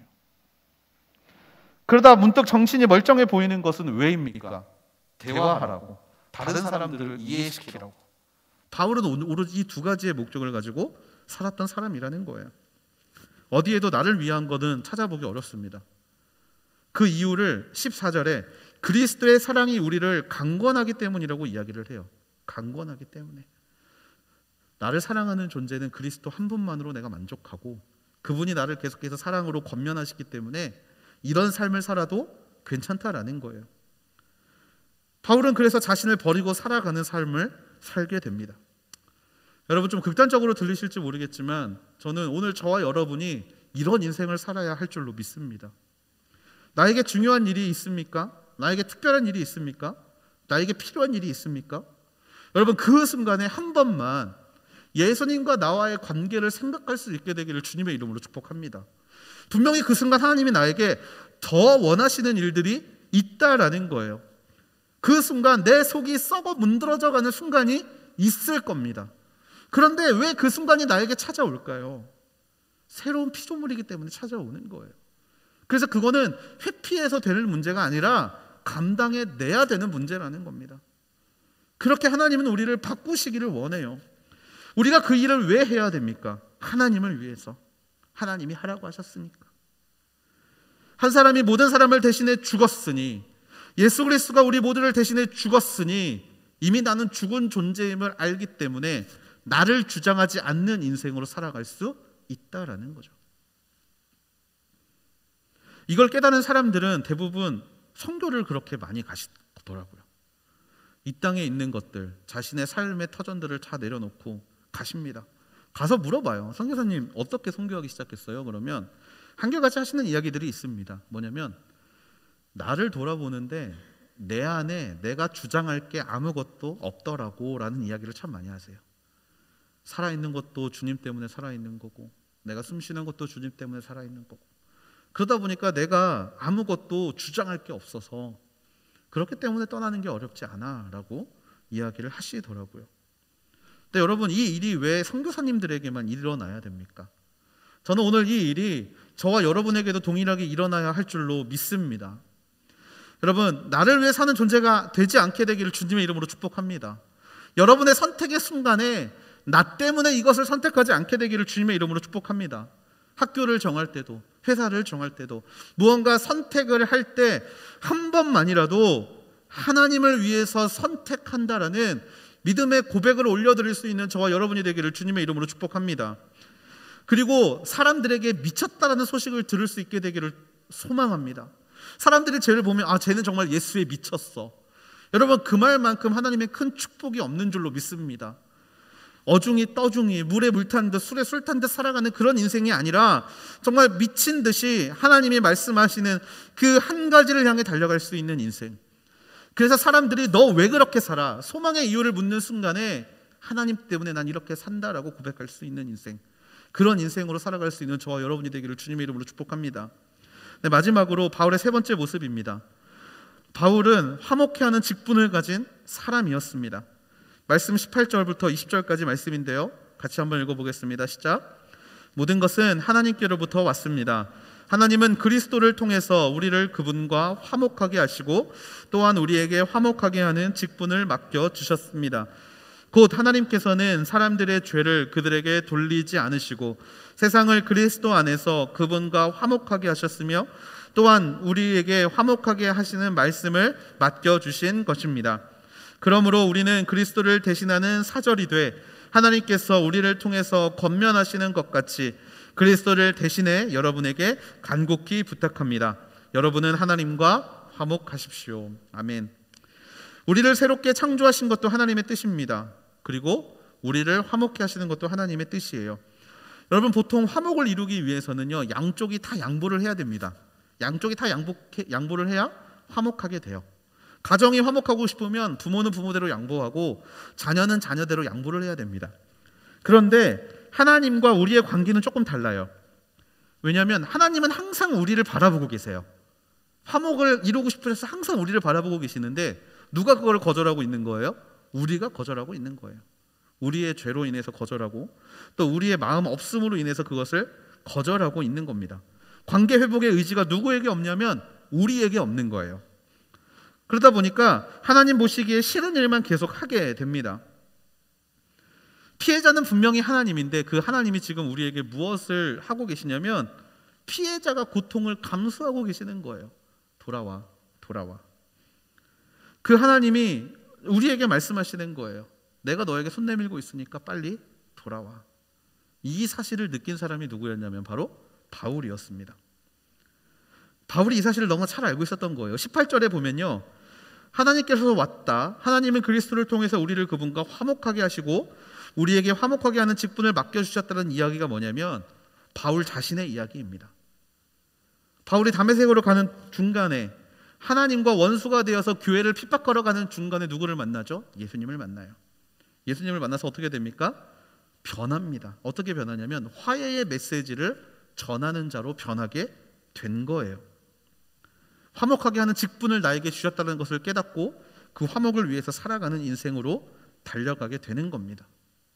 그러다 문득 정신이 멀쩡해 보이는 것은 왜입니까? 대화하라고, 다른 사람들을 이해시키라고. 바울은 오로지 이 두 가지의 목적을 가지고 살았던 사람이라는 거예요. 어디에도 나를 위한 것은 찾아보기 어렵습니다. 그 이유를 십사 절에 그리스도의 사랑이 우리를 강권하기 때문이라고 이야기를 해요. 강권하기 때문에. 나를 사랑하는 존재는 그리스도 한 분만으로 내가 만족하고 그분이 나를 계속해서 사랑으로 권면하시기 때문에 이런 삶을 살아도 괜찮다라는 거예요. 바울은 그래서 자신을 버리고 살아가는 삶을 살게 됩니다. 여러분, 좀 극단적으로 들리실지 모르겠지만 저는 오늘 저와 여러분이 이런 인생을 살아야 할 줄로 믿습니다. 나에게 중요한 일이 있습니까? 나에게 특별한 일이 있습니까? 나에게 필요한 일이 있습니까? 여러분, 그 순간에 한 번만 예수님과 나와의 관계를 생각할 수 있게 되기를 주님의 이름으로 축복합니다. 분명히 그 순간 하나님이 나에게 더 원하시는 일들이 있다라는 거예요. 그 순간 내 속이 썩어 문드러져가는 순간이 있을 겁니다. 그런데 왜 그 순간이 나에게 찾아올까요? 새로운 피조물이기 때문에 찾아오는 거예요. 그래서 그거는 회피해서 되는 문제가 아니라 감당해내야 되는 문제라는 겁니다. 그렇게 하나님은 우리를 바꾸시기를 원해요. 우리가 그 일을 왜 해야 됩니까? 하나님을 위해서. 하나님이 하라고 하셨으니까. 한 사람이 모든 사람을 대신해 죽었으니, 예수 그리스도가 우리 모두를 대신해 죽었으니 이미 나는 죽은 존재임을 알기 때문에 나를 주장하지 않는 인생으로 살아갈 수 있다라는 거죠. 이걸 깨달은 사람들은 대부분 선교를 그렇게 많이 가시더라고요. 이 땅에 있는 것들, 자신의 삶의 터전들을 다 내려놓고 가십니다. 가서 물어봐요. 선교사님, 어떻게 선교하기 시작했어요? 그러면 한결같이 하시는 이야기들이 있습니다. 뭐냐면, 나를 돌아보는데 내 안에 내가 주장할 게 아무것도 없더라고 라는 이야기를 참 많이 하세요. 살아있는 것도 주님 때문에 살아있는 거고, 내가 숨쉬는 것도 주님 때문에 살아있는 거고, 그러다 보니까 내가 아무것도 주장할 게 없어서 그렇기 때문에 떠나는 게 어렵지 않아 라고 이야기를 하시더라고요. 근데 여러분, 이 일이 왜 선교사님들에게만 일어나야 됩니까? 저는 오늘 이 일이 저와 여러분에게도 동일하게 일어나야 할 줄로 믿습니다. 여러분, 나를 위해 사는 존재가 되지 않게 되기를 주님의 이름으로 축복합니다. 여러분의 선택의 순간에 나 때문에 이것을 선택하지 않게 되기를 주님의 이름으로 축복합니다. 학교를 정할 때도, 회사를 정할 때도, 무언가 선택을 할 때 한 번만이라도 하나님을 위해서 선택한다라는 믿음의 고백을 올려드릴 수 있는 저와 여러분이 되기를 주님의 이름으로 축복합니다. 그리고 사람들에게 미쳤다라는 소식을 들을 수 있게 되기를 소망합니다. 사람들이 쟤를 보면 아, 쟤는 정말 예수에 미쳤어. 여러분, 그 말만큼 하나님의 큰 축복이 없는 줄로 믿습니다. 어중이 떠중이 물에 물 탄 듯 술에 술 탄 듯 살아가는 그런 인생이 아니라 정말 미친 듯이 하나님이 말씀하시는 그 한 가지를 향해 달려갈 수 있는 인생. 그래서 사람들이 너 왜 그렇게 살아? 소망의 이유를 묻는 순간에 하나님 때문에 난 이렇게 산다라고 고백할 수 있는 인생, 그런 인생으로 살아갈 수 있는 저와 여러분이 되기를 주님의 이름으로 축복합니다. 네, 마지막으로 바울의 세 번째 모습입니다. 바울은 화목해하는 직분을 가진 사람이었습니다. 말씀 십팔 절부터 이십 절까지 말씀인데요, 같이 한번 읽어보겠습니다. 시작. 모든 것은 하나님께로부터 왔습니다. 하나님은 그리스도를 통해서 우리를 그분과 화목하게 하시고 또한 우리에게 화목하게 하는 직분을 맡겨주셨습니다. 곧 하나님께서는 사람들의 죄를 그들에게 돌리지 않으시고 세상을 그리스도 안에서 그분과 화목하게 하셨으며 또한 우리에게 화목하게 하시는 말씀을 맡겨주신 것입니다. 그러므로 우리는 그리스도를 대신하는 사절이 돼 하나님께서 우리를 통해서 권면하시는 것 같이 그리스도를 대신해 여러분에게 간곡히 부탁합니다. 여러분은 하나님과 화목하십시오. 아멘. 우리를 새롭게 창조하신 것도 하나님의 뜻입니다. 그리고 우리를 화목케 하시는 것도 하나님의 뜻이에요. 여러분, 보통 화목을 이루기 위해서는요, 양쪽이 다 양보를 해야 됩니다. 양쪽이 다 양복해, 양보를 해야 화목하게 돼요. 가정이 화목하고 싶으면 부모는 부모대로 양보하고 자녀는 자녀대로 양보를 해야 됩니다. 그런데 하나님과 우리의 관계는 조금 달라요. 왜냐하면 하나님은 항상 우리를 바라보고 계세요. 화목을 이루고 싶으셔서 항상 우리를 바라보고 계시는데 누가 그걸 거절하고 있는 거예요? 우리가 거절하고 있는 거예요. 우리의 죄로 인해서 거절하고 또 우리의 마음 없음으로 인해서 그것을 거절하고 있는 겁니다. 관계 회복의 의지가 누구에게 없냐면 우리에게 없는 거예요. 그러다 보니까 하나님 보시기에 싫은 일만 계속 하게 됩니다. 피해자는 분명히 하나님인데 그 하나님이 지금 우리에게 무엇을 하고 계시냐면 피해자가 고통을 감수하고 계시는 거예요. 돌아와, 돌아와. 그 하나님이 우리에게 말씀하시는 거예요. 내가 너에게 손 내밀고 있으니까 빨리 돌아와. 이 사실을 느낀 사람이 누구였냐면 바로 바울이었습니다. 바울이 이 사실을 너무 잘 알고 있었던 거예요. 십팔 절에 보면요, 하나님께서 왔다. 하나님은 그리스도를 통해서 우리를 그분과 화목하게 하시고 우리에게 화목하게 하는 직분을 맡겨주셨다는 이야기가 뭐냐면 바울 자신의 이야기입니다. 바울이 다메섹으로 가는 중간에 하나님과 원수가 되어서 교회를 핍박하러 가는 중간에 누구를 만나죠? 예수님을 만나요. 예수님을 만나서 어떻게 됩니까? 변합니다. 어떻게 변하냐면 화해의 메시지를 전하는 자로 변하게 된 거예요. 화목하게 하는 직분을 나에게 주셨다는 것을 깨닫고 그 화목을 위해서 살아가는 인생으로 달려가게 되는 겁니다.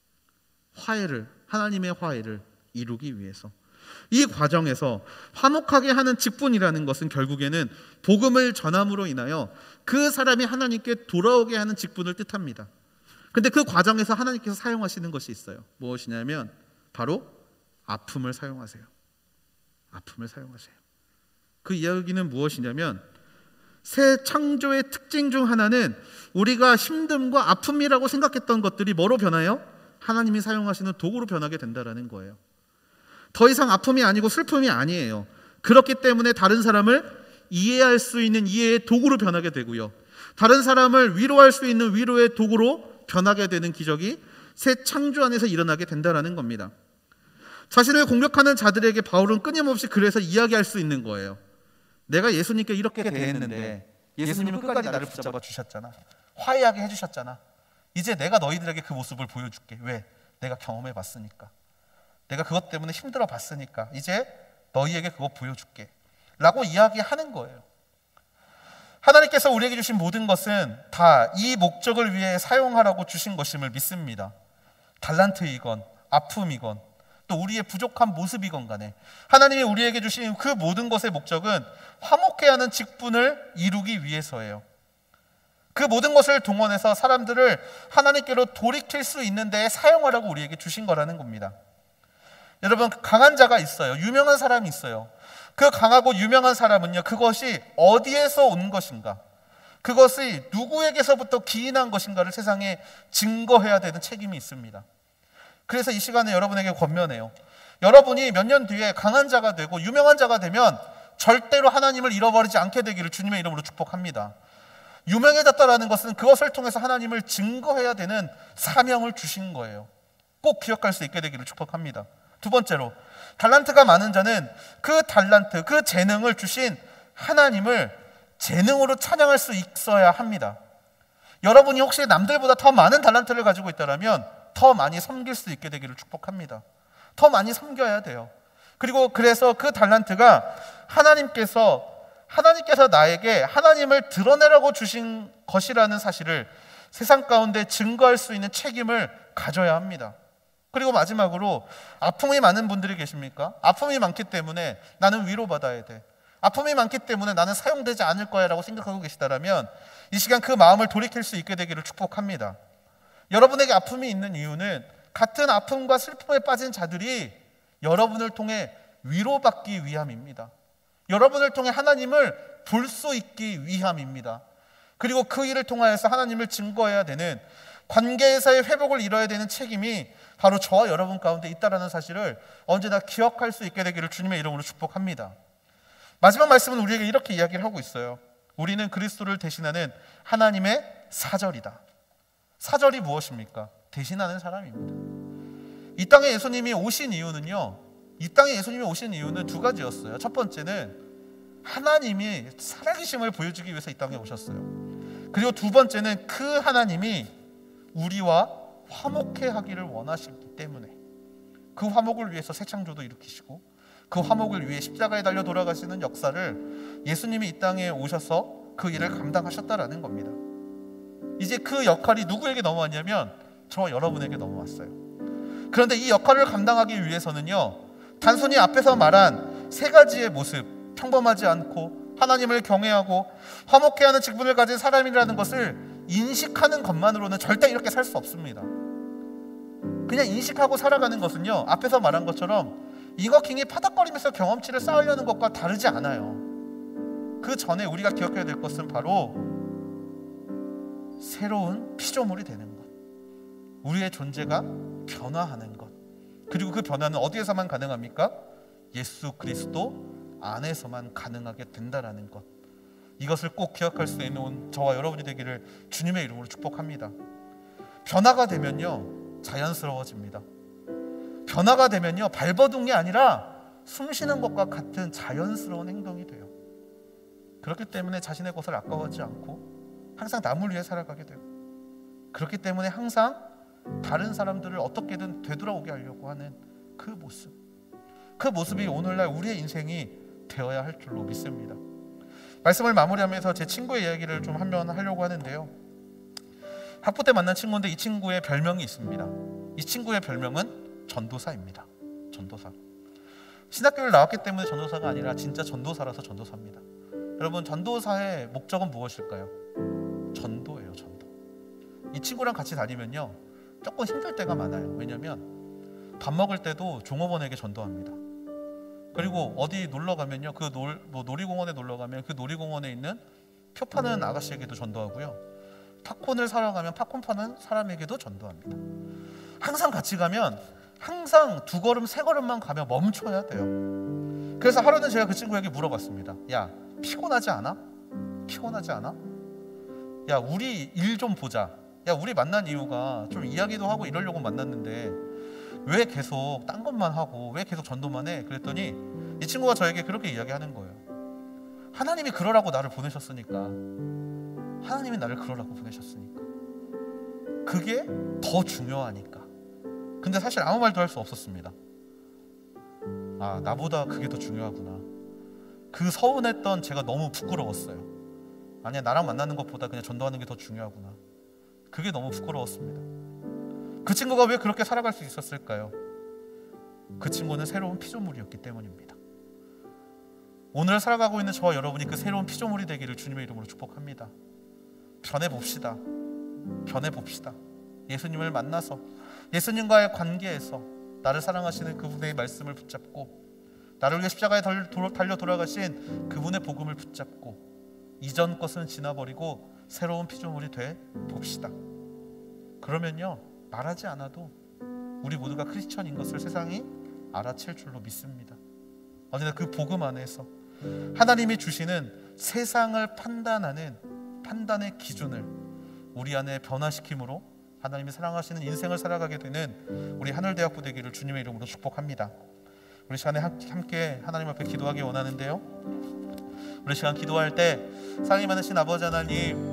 화해를, 하나님의 화해를 이루기 위해서. 이 과정에서 화목하게 하는 직분이라는 것은 결국에는 복음을 전함으로 인하여 그 사람이 하나님께 돌아오게 하는 직분을 뜻합니다. 근데 그 과정에서 하나님께서 사용하시는 것이 있어요. 무엇이냐면 바로 아픔을 사용하세요. 아픔을 사용하세요. 그 이야기는 무엇이냐면 새 창조의 특징 중 하나는 우리가 힘듦과 아픔이라고 생각했던 것들이 뭐로 변하여? 하나님이 사용하시는 도구로 변하게 된다는 거예요. 더 이상 아픔이 아니고 슬픔이 아니에요. 그렇기 때문에 다른 사람을 이해할 수 있는 이해의 도구로 변하게 되고요, 다른 사람을 위로할 수 있는 위로의 도구로 변하게 되는 기적이 새 창조 안에서 일어나게 된다는 겁니다. 자신을 공격하는 자들에게 바울은 끊임없이 그래서 이야기할 수 있는 거예요. 내가 예수님께 이렇게 대했는데 예수님은 끝까지 나를 붙잡아 주셨잖아. 화해하게 해주셨잖아. 이제 내가 너희들에게 그 모습을 보여줄게. 왜? 내가 경험해 봤으니까. 내가 그것 때문에 힘들어 봤으니까 이제 너희에게 그거 보여줄게 라고 이야기하는 거예요. 하나님께서 우리에게 주신 모든 것은 다 이 목적을 위해 사용하라고 주신 것임을 믿습니다. 달란트이건 아픔이건 또 우리의 부족한 모습이건 간에 하나님이 우리에게 주신 그 모든 것의 목적은 화목해 하는 직분을 이루기 위해서예요. 그 모든 것을 동원해서 사람들을 하나님께로 돌이킬 수 있는 데에 사용하라고 우리에게 주신 거라는 겁니다. 여러분, 강한 자가 있어요. 유명한 사람이 있어요. 그 강하고 유명한 사람은요, 그것이 어디에서 온 것인가, 그것이 누구에게서부터 기인한 것인가를 세상에 증거해야 되는 책임이 있습니다. 그래서 이 시간에 여러분에게 권면해요. 여러분이 몇 년 뒤에 강한 자가 되고 유명한 자가 되면 절대로 하나님을 잃어버리지 않게 되기를 주님의 이름으로 축복합니다. 유명해졌다라는 것은 그것을 통해서 하나님을 증거해야 되는 사명을 주신 거예요. 꼭 기억할 수 있게 되기를 축복합니다. 두 번째로, 달란트가 많은 자는 그 달란트, 그 재능을 주신 하나님을 재능으로 찬양할 수 있어야 합니다. 여러분이 혹시 남들보다 더 많은 달란트를 가지고 있다면 더 많이 섬길 수 있게 되기를 축복합니다. 더 많이 섬겨야 돼요. 그리고 그래서 그 달란트가 하나님께서 하나님께서 나에게 하나님을 드러내라고 주신 것이라는 사실을 세상 가운데 증거할 수 있는 책임을 가져야 합니다. 그리고 마지막으로 아픔이 많은 분들이 계십니까? 아픔이 많기 때문에 나는 위로받아야 돼, 아픔이 많기 때문에 나는 사용되지 않을 거야 라고 생각하고 계시다라면 이 시간 그 마음을 돌이킬 수 있게 되기를 축복합니다. 여러분에게 아픔이 있는 이유는 같은 아픔과 슬픔에 빠진 자들이 여러분을 통해 위로받기 위함입니다. 여러분을 통해 하나님을 볼 수 있기 위함입니다. 그리고 그 일을 통하여서 하나님을 증거해야 되는, 관계에서의 회복을 이뤄야 되는 책임이 바로 저와 여러분 가운데 있다는 사실을 언제나 기억할 수 있게 되기를 주님의 이름으로 축복합니다. 마지막 말씀은 우리에게 이렇게 이야기를 하고 있어요. 우리는 그리스도를 대신하는 하나님의 사절이다. 사절이 무엇입니까? 대신하는 사람입니다. 이 땅에 예수님이 오신 이유는요, 이 땅에 예수님이 오신 이유는 두 가지였어요. 첫 번째는 하나님이 살아계심을 보여주기 위해서 이 땅에 오셨어요. 그리고 두 번째는 그 하나님이 우리와 화목해 하기를 원하시기 때문에 그 화목을 위해서 새 창조도 일으키시고 그 화목을 위해 십자가에 달려 돌아가시는 역사를 예수님이 이 땅에 오셔서 그 일을 감당하셨다라는 겁니다. 이제 그 역할이 누구에게 넘어왔냐면 저와 여러분에게 넘어왔어요. 그런데 이 역할을 감당하기 위해서는요, 단순히 앞에서 말한 세 가지의 모습, 평범하지 않고 하나님을 경외하고 화목해하는 직분을 가진 사람이라는 것을 인식하는 것만으로는 절대 이렇게 살 수 없습니다. 그냥 인식하고 살아가는 것은요, 앞에서 말한 것처럼 이거킹이 파닥거리면서 경험치를 쌓으려는 것과 다르지 않아요. 그 전에 우리가 기억해야 될 것은 바로 새로운 피조물이 되는 것, 우리의 존재가 변화하는 것, 그리고 그 변화는 어디에서만 가능합니까? 예수 그리스도 안에서만 가능하게 된다라는 것, 이것을 꼭 기억할 수 있는 저와 여러분이 되기를 주님의 이름으로 축복합니다. 변화가 되면요 자연스러워집니다. 변화가 되면요 발버둥이 아니라 숨쉬는 것과 같은 자연스러운 행동이 돼요. 그렇기 때문에 자신의 것을 아까워하지 않고 항상 남을 위해 살아가게 되고, 그렇기 때문에 항상 다른 사람들을 어떻게든 되돌아오게 하려고 하는 그 모습, 그 모습이 오늘날 우리의 인생이 되어야 할 줄로 믿습니다. 말씀을 마무리하면서 제 친구의 이야기를 좀 한번 하려고 하는데요, 학부 때 만난 친구인데 이 친구의 별명이 있습니다. 이 친구의 별명은 전도사입니다. 전도사. 신학교를 나왔기 때문에 전도사가 아니라 진짜 전도사라서 전도사입니다. 여러분, 전도사의 목적은 무엇일까요? 전도예요. 전도. 이 친구랑 같이 다니면요 조금 힘들 때가 많아요. 왜냐하면 밥 먹을 때도 종업원에게 전도합니다. 그리고 어디 놀러 가면요, 그 놀, 뭐 놀이공원에 놀러 가면 그 놀이공원에 있는 표 파는 아가씨에게도 전도하고요, 팝콘을 사러 가면 팝콘 파는 사람에게도 전도합니다. 항상 같이 가면 항상 두 걸음 세 걸음만 가면 멈춰야 돼요. 그래서 하루는 제가 그 친구에게 물어봤습니다. 야, 피곤하지 않아? 피곤하지 않아? 야, 우리 일 좀 보자. 야, 우리 만난 이유가 좀 이야기도 하고 이러려고 만났는데 왜 계속 딴 것만 하고 왜 계속 전도만 해? 그랬더니 이 친구가 저에게 그렇게 이야기하는 거예요. 하나님이 그러라고 나를 보내셨으니까, 하나님이 나를 그러라고 보내셨으니까, 그게 더 중요하니까. 근데 사실 아무 말도 할 수 없었습니다. 아, 나보다 그게 더 중요하구나. 그 서운했던 제가 너무 부끄러웠어요. 아니야, 나랑 만나는 것보다 그냥 전도하는 게 더 중요하구나. 그게 너무 부끄러웠습니다. 그 친구가 왜 그렇게 살아갈 수 있었을까요? 그 친구는 새로운 피조물이었기 때문입니다. 오늘 살아가고 있는 저와 여러분이 그 새로운 피조물이 되기를 주님의 이름으로 축복합니다. 변해봅시다. 변해봅시다. 예수님을 만나서 예수님과의 관계에서 나를 사랑하시는 그분의 말씀을 붙잡고, 나를 위해 십자가에 달려 돌아가신 그분의 복음을 붙잡고, 이전 것은 지나버리고 새로운 피조물이 돼 봅시다. 그러면요 말하지 않아도 우리 모두가 크리스천인 것을 세상이 알아챌 줄로 믿습니다. 언제나 그 복음 안에서 하나님이 주시는 세상을 판단하는 판단의 기준을 우리 안에 변화시킴으로 하나님이 사랑하시는 인생을 살아가게 되는 우리 하늘대학부 되기를 주님의 이름으로 축복합니다. 우리 시간에 함께 하나님 앞에 기도하기 원하는데요, 우리 시간 기도할 때 사랑이 많으신 아버지 하나님,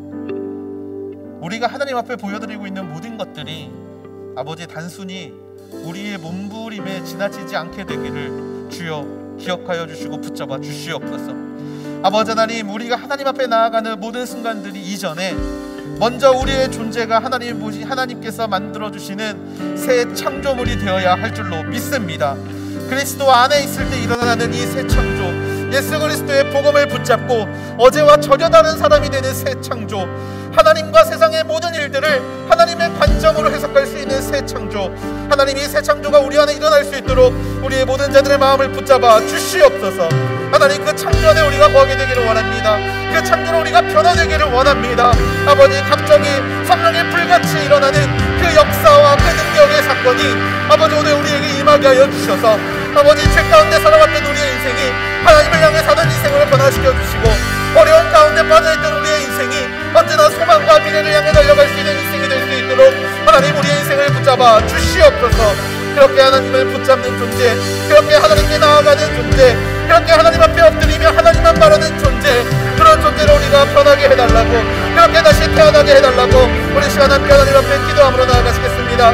우리가 하나님 앞에 보여드리고 있는 모든 것들이 아버지 단순히 우리의 몸부림에 지나치지 않게 되기를 주여 기억하여 주시고 붙잡아 주시옵소서. 아버지 하나님, 우리가 하나님 앞에 나아가는 모든 순간들이 이전에 먼저 우리의 존재가 하나님 보시 하나님께서 만들어 주시는 새 창조물이 되어야 할 줄로 믿습니다. 그리스도 안에 있을 때 일어나는 이 새 창조, 예수 그리스도의 복음을 붙잡고 어제와 전혀 다른 사람이 되는 새 창조, 하나님과 세상의 모든 일들을 하나님의 관점으로 해석할 수 있는 새 창조, 하나님이 새 창조가 우리 안에 일어날 수 있도록 우리의 모든 자들의 마음을 붙잡아 주시옵소서. 하나님, 그 창조 안에 우리가 거하게 되기를 원합니다. 그 창조로 우리가 변화되기를 원합니다. 아버지, 갑자기 성령의 불같이 일어나는 그 역사와 그 능력의 사건이 아버지 오늘 우리에게 임하게 하여 주셔서 아버지, 죄 가운데 살아왔던 우리의 인생이 하나님을 향해 사는 인생으로 변화시켜 주시고, 어려운 가운데 빠져있던 우리의 인생이 언제나 소망과 미래를 향해 달려갈 수 있는 인생이 될 수 있도록 하나님 우리의 인생을 붙잡아 주시옵소서. 그렇게 하나님을 붙잡는 존재, 그렇게 하나님께 나아가는 존재, 그렇게 하나님 앞에 엎드리며 하나님만 바라는 존재, 그런 존재로 우리가 변하게 해달라고, 그렇게 다시 태어나게 해달라고 우리 시간 함께 하나님 앞에 기도함으로 나아가시겠습니다.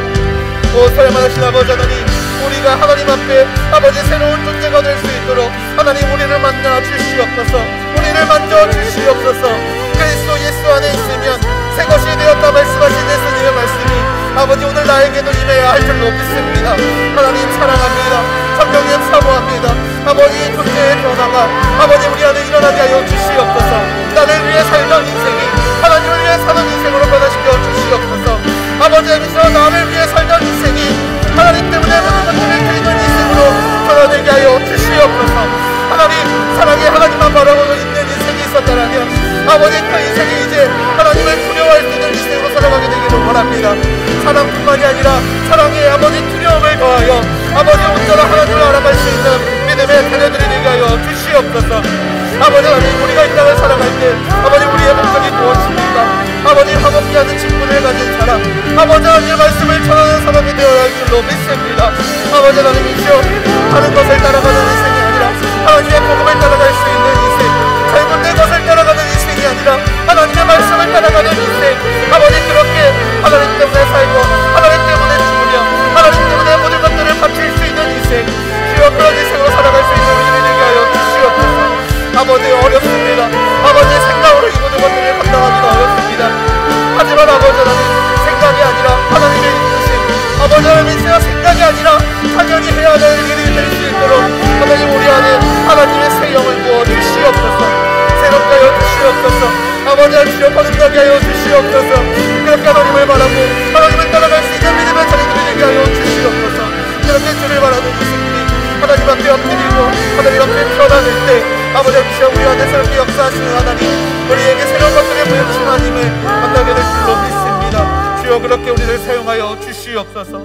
오 사랑하신 아버지 하나님, 우리가 하나님 앞에 아버지 새로운 존재가 될 수 있도록 하나님 우리를 만나 주시옵소서. 우리를 만져 주시옵소서. 그리스도 예수 안에 있으면 새 것이 되었다 말씀하신 예수님의 말씀이 아버지 오늘 나에게도 임해야 할 줄로 믿습니다. 하나님 사랑합니다. 성령님 사모합니다. 아버지 존재의 변화가 아버지 우리 안에 일어나게 하여 주시옵소서. 나를 위해 살던 인생이 하나님을 위해 사는 인생으로 변화시켜 주시옵소서. 아버지 여기서 나를 위해 살던 인생이 하나님 때문에 모든 것들을 드리는 인생으로 변화되게 하여 주시옵소서. 하나님 사랑에 하나님만 바라보고 있는 인생이 있었다라면 아버지 그 인생이 이제 하나님을 두려워할 수 있는 인생으로 살아가게 되기를 원합니다. 사랑뿐만이 아니라 사랑에 아버지 두려움을 더하여 아버지 온전한 하나님을 알아갈 수 있는 믿음의 자녀들이 되게 하여 주시옵소서. 아버지 하나님, 우리가 이 땅을 살아갈 때 아버지 우리의 목적이 무엇입니까? 아버지 화목케 하는 직분을 가진 사람, 아버지 하나님의 말씀을 전하는 사람이 되어야 할 줄로 믿습니다. 아버지 하나님이시여, 다른 것을 따라가는 인생이 아니라 하나님의 복음을 따라갈 수 있는 인생, 잘못된 것을 따라가는 인생이 아니라 하나님의 말씀을 따라가는 인생, 아버지 그렇게 하나님 때문에 살고 하나님 때문에 죽으며 하나님 때문에 모든 것들을 바칠 수 있는 인생, 주여 그런 인생으로 살아갈 수 있는 우리를 되게 하여 주시옵소서. 아버지 어렵습니다. 아버지 생각으로 이 모든 것들을 감당하기가 어렵습니다. 하지만 아버지 하나님, 생각이 아니라 하나님의 인도심, 아버지 하나님의 생각이 아니라 당연히 해야 될 일이 될 수 있도록 하나님 우리 안에 하나님의 새 영을 부어 주시옵소서. 새롭게 하여 주시옵소서. 아버지 하나님 거듭나게 하여 주시옵소서. 그렇게 하나님을 바라고 하나님을 따라갈 수 있는 믿음의 자녀들이 되게 하여 주시옵소서. 그렇게 주를 바라는 인생들이 하나님 앞에 엎드리고 하나님 앞에 변화될 때 아버지 하나님 우리 안에 새롭게 역사하시는 하나님, 우리에게 새로운 것들을 보여주시는 하나님을 만나게 될 줄로 믿습니다. 주여 그렇게 우리를 사용하여 주시옵소서.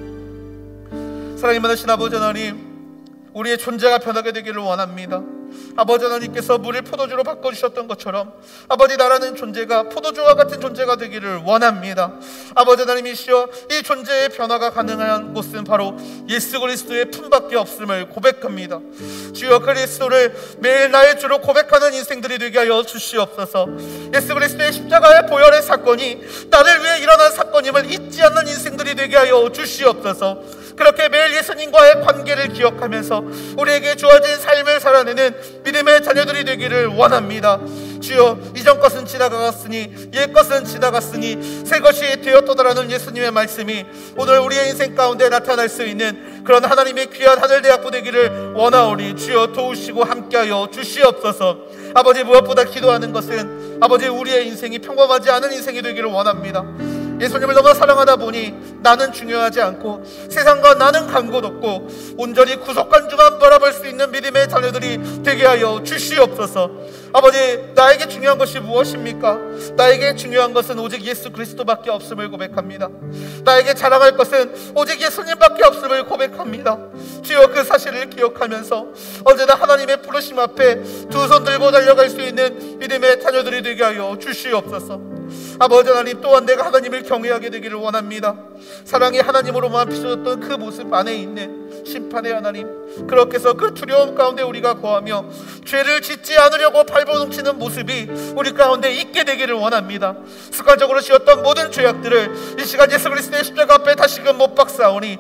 사랑이 많으신 아버지 하나님, 우리의 존재가 변하게 되기를 원합니다. 아버지 하나님께서 물을 포도주로 바꿔주셨던 것처럼 아버지 나라는 존재가 포도주와 같은 존재가 되기를 원합니다. 아버지 하나님이시여, 이 존재의 변화가 가능한 곳은 바로 예수 그리스도의 품밖에 없음을 고백합니다. 주여 그리스도를 매일 나의 주로 고백하는 인생들이 되게 하여 주시옵소서. 예수 그리스도의 십자가의 보혈의 사건이 나를 위해 일어난 사건임을 잊지 않는 인생들이 되게 하여 주시옵소서. 그렇게 매일 예수님과의 관계를 기억하면서 우리에게 주어진 삶을 살아내는 믿음의 자녀들이 되기를 원합니다. 주여 이전 것은 지나갔으니 옛 것은 지나갔으니 새 것이 되었도다라는 예수님의 말씀이 오늘 우리의 인생 가운데 나타날 수 있는 그런 하나님의 귀한 하늘대학부 되기를 원하오니 주여 도우시고 함께하여 주시옵소서. 아버지 무엇보다 기도하는 것은 아버지 우리의 인생이 평범하지 않은 인생이 되기를 원합니다. 예수님을 너무 사랑하다 보니 나는 중요하지 않고 세상과 나는 간 곳 없고 온전히 구속관중만 바라볼 수 있는 믿음의 자녀들이 되게 하여 주시옵소서. 아버지 나에게 중요한 것이 무엇입니까? 나에게 중요한 것은 오직 예수 그리스도밖에 없음을 고백합니다. 나에게 자랑할 것은 오직 예수님밖에 없음을 고백합니다. 주여 그 사실을 기억하면서 언제나 하나님의 부르심 앞에 두 손 들고 달려갈 수 있는 믿음의 자녀들이 되게 하여 주시옵소서. 아버지 하나님, 또한 내가 하나님을 경외하게 되기를 원합니다. 사랑이 하나님으로만 비춰졌던 그 모습 안에 있는 심판의 하나님, 그렇게 해서 그 두려움 가운데 우리가 거하며 죄를 짓지 않으려고 발버둥치는 모습이 우리 가운데 있게 되기를 원합니다. 습관적으로 지었던 모든 죄악들을 이 시간 예수 그리스도의 십자가 앞에 다시금 못 박사오니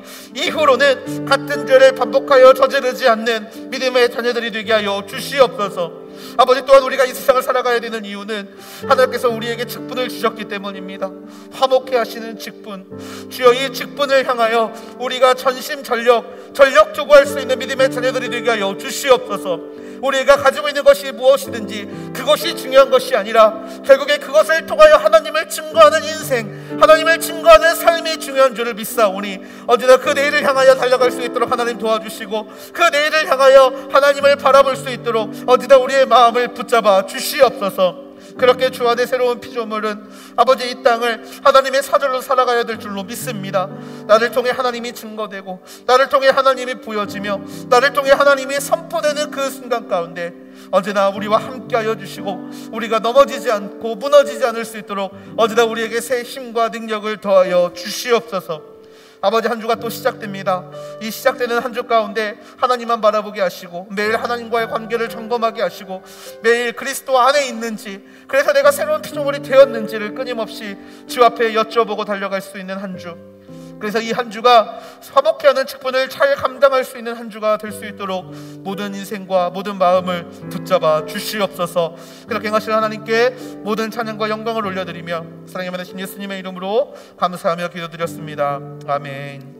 이후로는 같은 죄를 반복하여 저지르지 않는 믿음의 자녀들이 되게 하여 주시옵소서. 아버지, 또한 우리가 이 세상을 살아가야 되는 이유는 하나님께서 우리에게 직분을 주셨기 때문입니다. 화목해 하시는 직분, 주여 이 직분을 향하여 우리가 전심전력 전력 투구할 수 있는 믿음의 자녀들이 되게 하여 주시옵소서. 우리가 가지고 있는 것이 무엇이든지 그것이 중요한 것이 아니라 결국에 그것을 통하여 하나님을 증거하는 인생, 하나님을 증거하는 삶이 중요한 줄을 믿사오니 언제나 그 내일을 향하여 달려갈 수 있도록 하나님 도와주시고, 그 내일을 향하여 하나님을 바라볼 수 있도록 언제나 우리의 마음을 붙잡아 주시옵소서. 그렇게 주 안에 새로운 피조물은 아버지 이 땅을 하나님의 사절로 살아가야 될 줄로 믿습니다. 나를 통해 하나님이 증거되고, 나를 통해 하나님이 보여지며, 나를 통해 하나님이 선포되는 그 순간 가운데 언제나 우리와 함께하여 주시고, 우리가 넘어지지 않고 무너지지 않을 수 있도록 언제나 우리에게 새 힘과 능력을 더하여 주시옵소서. 아버지, 한 주가 또 시작됩니다. 이 시작되는 한 주 가운데 하나님만 바라보게 하시고, 매일 하나님과의 관계를 점검하게 하시고, 매일 그리스도 안에 있는지, 그래서 내가 새로운 피조물이 되었는지를 끊임없이 주 앞에 여쭤보고 달려갈 수 있는 한 주, 그래서 이 한 주가 화목해 하는 직분을 잘 감당할 수 있는 한 주가 될 수 있도록 모든 인생과 모든 마음을 붙잡아 주시옵소서. 그렇게 행하시는 하나님께 모든 찬양과 영광을 올려드리며 사랑의 많으신 예수님의 이름으로 감사하며 기도드렸습니다. 아멘.